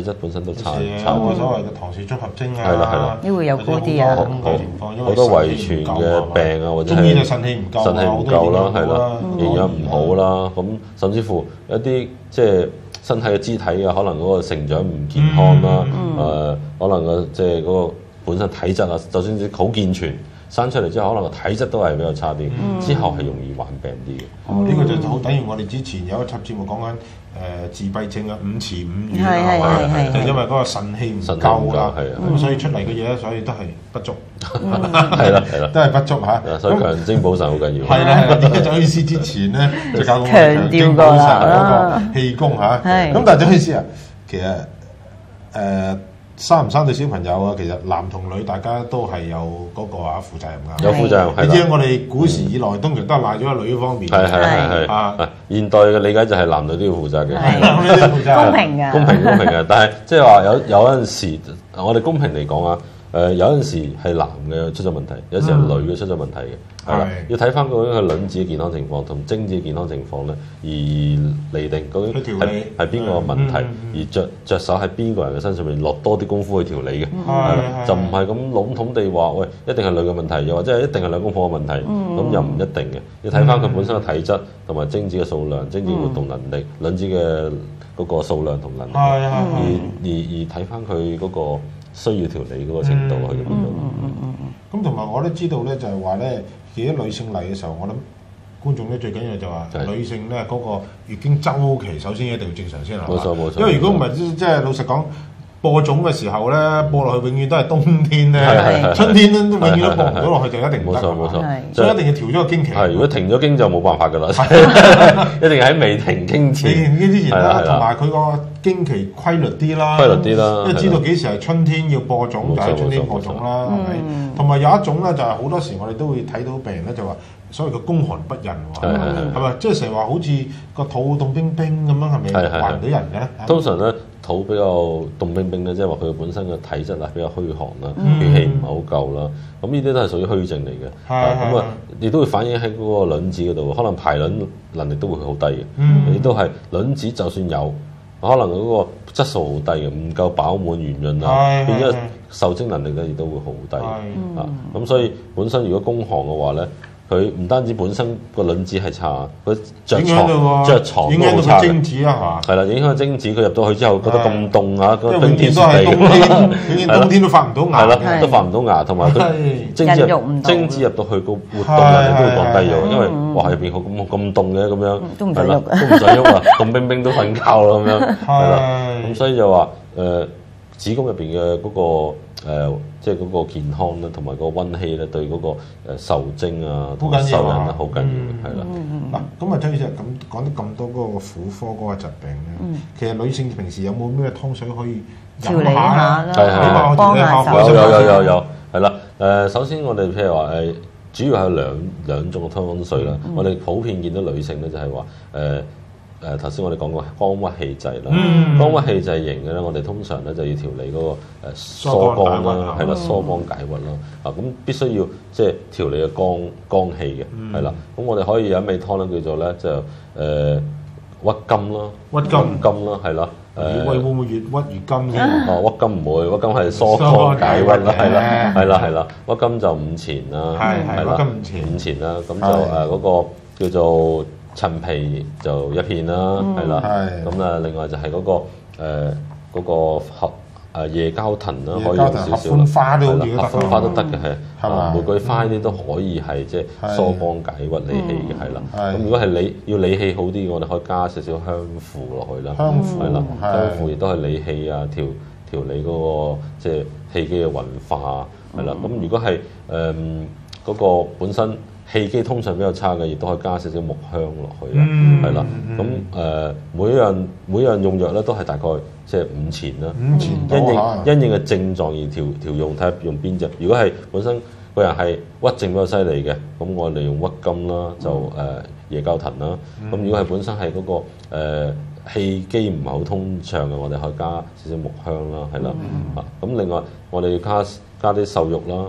質本身都差差喎，所謂嘅唐氏綜合徵啊， 係啦係啦， 呢會有高啲啊， 好多遺傳嘅病啊，或者係中醫就腎氣唔夠， 腎氣唔夠啦，係啦，營養唔好啦，咁甚至乎一啲即係身體嘅肢體啊，可能嗰個成長唔健康啦，誒，可能個即係嗰個本身體質啊，就算你好健全。生出嚟之後，可能個體質都係比較差啲，嗯、之後係容易患病啲嘅。哦，呢、嗯、個就好等於我哋之前有一輯節目講緊誒自閉症啊，五詞五語啊，係嘛？就因為嗰個腎氣唔夠啦，咁、嗯、所以出嚟嘅嘢咧，所以都係不足。 係啦係啦， 都係不足嚇。 所以強精補腎好緊要。 係啦，點解走醫師之前咧就教我強調過啦， 嗰個氣功嚇。咁但係走醫師啊，其實誒。呃生唔生對小朋友啊？其實男同女大家都係有嗰個啊負責任㗎。 有負責任。 你知我哋古時以來通常都係賴咗喺女方面。 係係係係。啊，現代嘅理解就係男女都要負責嘅。 係。公平㗎。 公平公平嘅，但係即係話有有陣時，我哋公平嚟講啊。誒有陣時係男嘅出咗問題，有時係女嘅出咗問題嘅，係啦，要睇翻究竟佢卵子嘅健康情況同精子嘅健康情況咧，而釐定究竟係係邊個問題，而着着手喺邊個人嘅身上面落多啲功夫去調理嘅，係啦，就唔係咁籠統地話，喂，一定係女嘅問題，又或者係一定係兩公婆嘅問題，咁又唔一定嘅，要睇翻佢本身嘅體質同埋精子嘅數量、精子活動能力、卵子嘅嗰個數量同能力，而而而睇翻佢嗰個需要調理嗰個程度去到邊度？ 咁同埋我都知道咧，就係話咧，其實女性嚟嘅時候，我諗觀眾咧最緊要就話女性咧嗰個月經周期首先一定要正常先係嘛？冇錯冇錯。因為如果唔係，即係老實講，播種嘅時候咧，播落去永遠都係冬天咧，春天咧都永遠都播唔到落去，就一定唔得。冇錯冇錯，所以一定要調咗個經期。係，如果停咗經就冇辦法㗎啦，一定喺未停經前。未停經之前啦，同埋佢個經期規律啲啦， 規律啲啦， 因為知道幾時係春天要播種，就係春天播種啦，係咪？同埋有一種咧，就係好多時我哋都會睇到病人咧，就話所謂嘅宮寒不孕喎，係咪？即係成日話好似個肚凍冰冰咁樣，係咪患唔到人嘅咧？ 通常咧肚比較凍冰冰咧，即係話佢本身嘅體質啊比較虛寒啦，血氣唔係好夠啦，咁呢啲都係屬於虛症嚟嘅。咁啊，亦都會反映喺嗰個卵子嗰度，可能排卵能力都會好低嘅，亦都係卵子就算有。可能嗰個質素好低嘅，唔夠飽滿圓潤啊，變咗受精能力咧亦都會好低啊。咁所以本身如果宮寒嘅話咧，佢唔單止本身個卵子係差，佢着床着床都好差嘅。影響到個精子啊，係啦，影響個精子，佢入到去之後覺得咁凍啊，個冰天雪地咁， 永遠冬天都發唔到芽， 係啦，都發唔到芽，同埋佢精子入精子入到去個活動能力都會降低咗，因為哇入邊好咁咁凍嘅咁樣， 都唔使喐， 都唔使喐啊，凍冰冰都瞓覺啦咁樣，係啦，咁所以就話誒子宮入邊嘅嗰個。誒，即係嗰個健康咧，同埋個溫氣咧，對嗰個誒受精啊、同埋受孕咧，好緊要嘅，係啦。 嗱，咁啊，張醫生咁講得咁多嗰個婦科嗰個疾病咧，其實女性平時有冇咩湯水可以調理下啦？ 係係幫下手。 有有有有有，係啦。誒，首先我哋譬如話誒，主要係兩兩種嘅湯水啦。我哋普遍見到女性咧，就係話誒。誒頭先我哋講過肝鬱氣滯啦，嗯、肝鬱氣滯型嘅咧，我哋通常咧就要調理嗰個誒疏肝啦，係啦，疏肝解鬱啦，啊咁必須要即係調理嘅肝肝氣嘅，係啦、嗯，咁我哋可以有一味湯咧叫做咧就誒鬱金啦，鬱金金啦，係啦，誒會會唔會越鬱越金先？ 哦，鬱金唔會，鬱金係疏肝解鬱啦，係啦，係啦，係啦，鬱金就五錢啦，係啦，五錢五錢啦，咁就誒嗰個叫做。陳皮就一片啦，係啦，咁啊，另外就係嗰個誒嗰個合誒夜交藤啦，可以用少少啦， 花都合歡花都得嘅，係玫瑰花呢啲都可以係即係疏肝解鬱理氣嘅，係啦。咁如果係理要理氣好啲，我哋可以加少少香附落去啦， 香附係啦，香附亦都係理氣啊，調調理嗰個即係氣機嘅運化係啦。咁如果係誒嗰個本身。氣機通常比較差嘅，亦都可以加少少木香落去啦，係啦、嗯。咁誒、呃、每一樣每一樣用藥咧都係大概即係五錢啦，五錢因應因應嘅症狀而調調用，睇下用邊隻。如果係本身個人係鬱症比較犀利嘅，咁我哋用鬱金啦，就誒、呃、夜交藤啦。咁、嗯、如果係本身係嗰、那個誒、呃、氣機唔係好通暢嘅，我哋可以加少少木香啦，係啦。啊咁、嗯、另外我哋要加加啲瘦肉啦。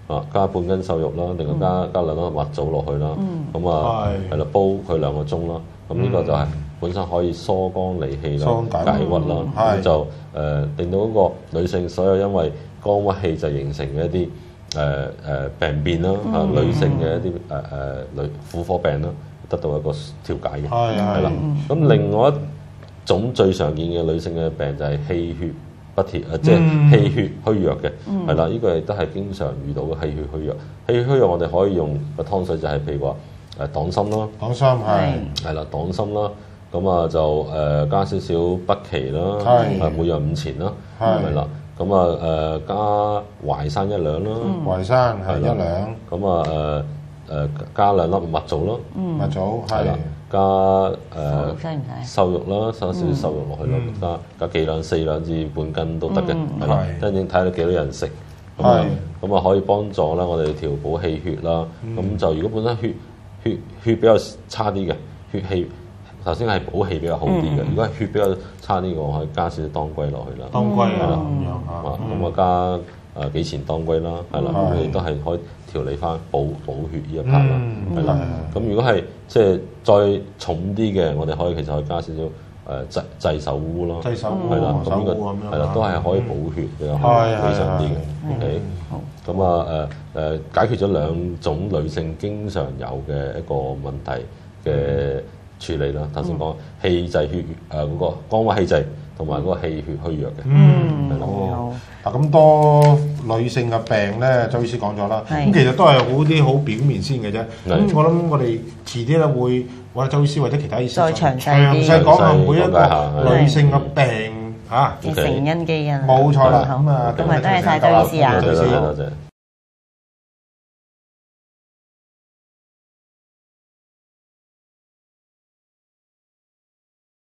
啊，加半斤瘦肉啦，另外加加兩粒蜜棗落去啦，咁啊係啦，煲佢兩個鐘啦。咁呢個就係本身可以疏肝理氣啦、解鬱啦，咁就誒令到嗰個女性所有因為肝鬱氣就形成嘅一啲誒誒病變啦，啊女性嘅一啲誒誒女婦科病啦，得到一個調解嘅，係啦。咁另外一種最常見嘅女性嘅病就係氣血不調啊，即係氣血虛弱嘅，係啦，呢個亦都係經常遇到嘅氣血虛弱。氣血虛弱我哋可以用個湯水就係譬如話誒黨參啦， 黨參係係啦，黨參啦，咁啊就誒加少少北芪啦，係每樣五錢啦，係啦，咁啊誒加淮山一兩啦， 淮山係一兩， 咁啊誒誒加兩粒蜜棗咯， 蜜棗係啦。 加誒瘦肉啦，收少少瘦肉落去咯，加加幾兩四兩至半斤都得嘅，係啦，真正睇你幾多人食，咁啊咁啊可以幫助啦，我哋調補氣血啦。咁就如果本身血血血比較差啲嘅，血氣頭先係補氣比較好啲嘅。如果係血比較差啲嘅，我可以加少少當歸落去啦。 當歸係啦， 咁樣啊，咁啊加誒幾錢當歸啦，係啦，咁亦都係可以調理翻補補血呢一 part 啦，係啦。咁如果係即係再重啲嘅，我哋可以其實可以加少少誒濟濟首烏咯， 濟首烏係啦，咁呢個係啦，都係可以補血比較理想啲嘅。OK，咁啊誒誒解決咗兩種女性經常有嘅一個問題嘅處理啦。頭先講氣滯血誒嗰個肝鬱氣滯同埋嗰個氣血虛弱嘅。 嗯， 好。嗱咁多女性嘅病咧，周醫師講咗啦。咁其實都係好啲好表面先嘅啫。咁我諗我哋遲啲咧會揾周醫師或者其他醫師再詳細詳細講下每一個女性嘅病嚇嘅成因基因。 冇錯啦。咁啊， 今日多謝晒周醫師啊！ 多謝多謝。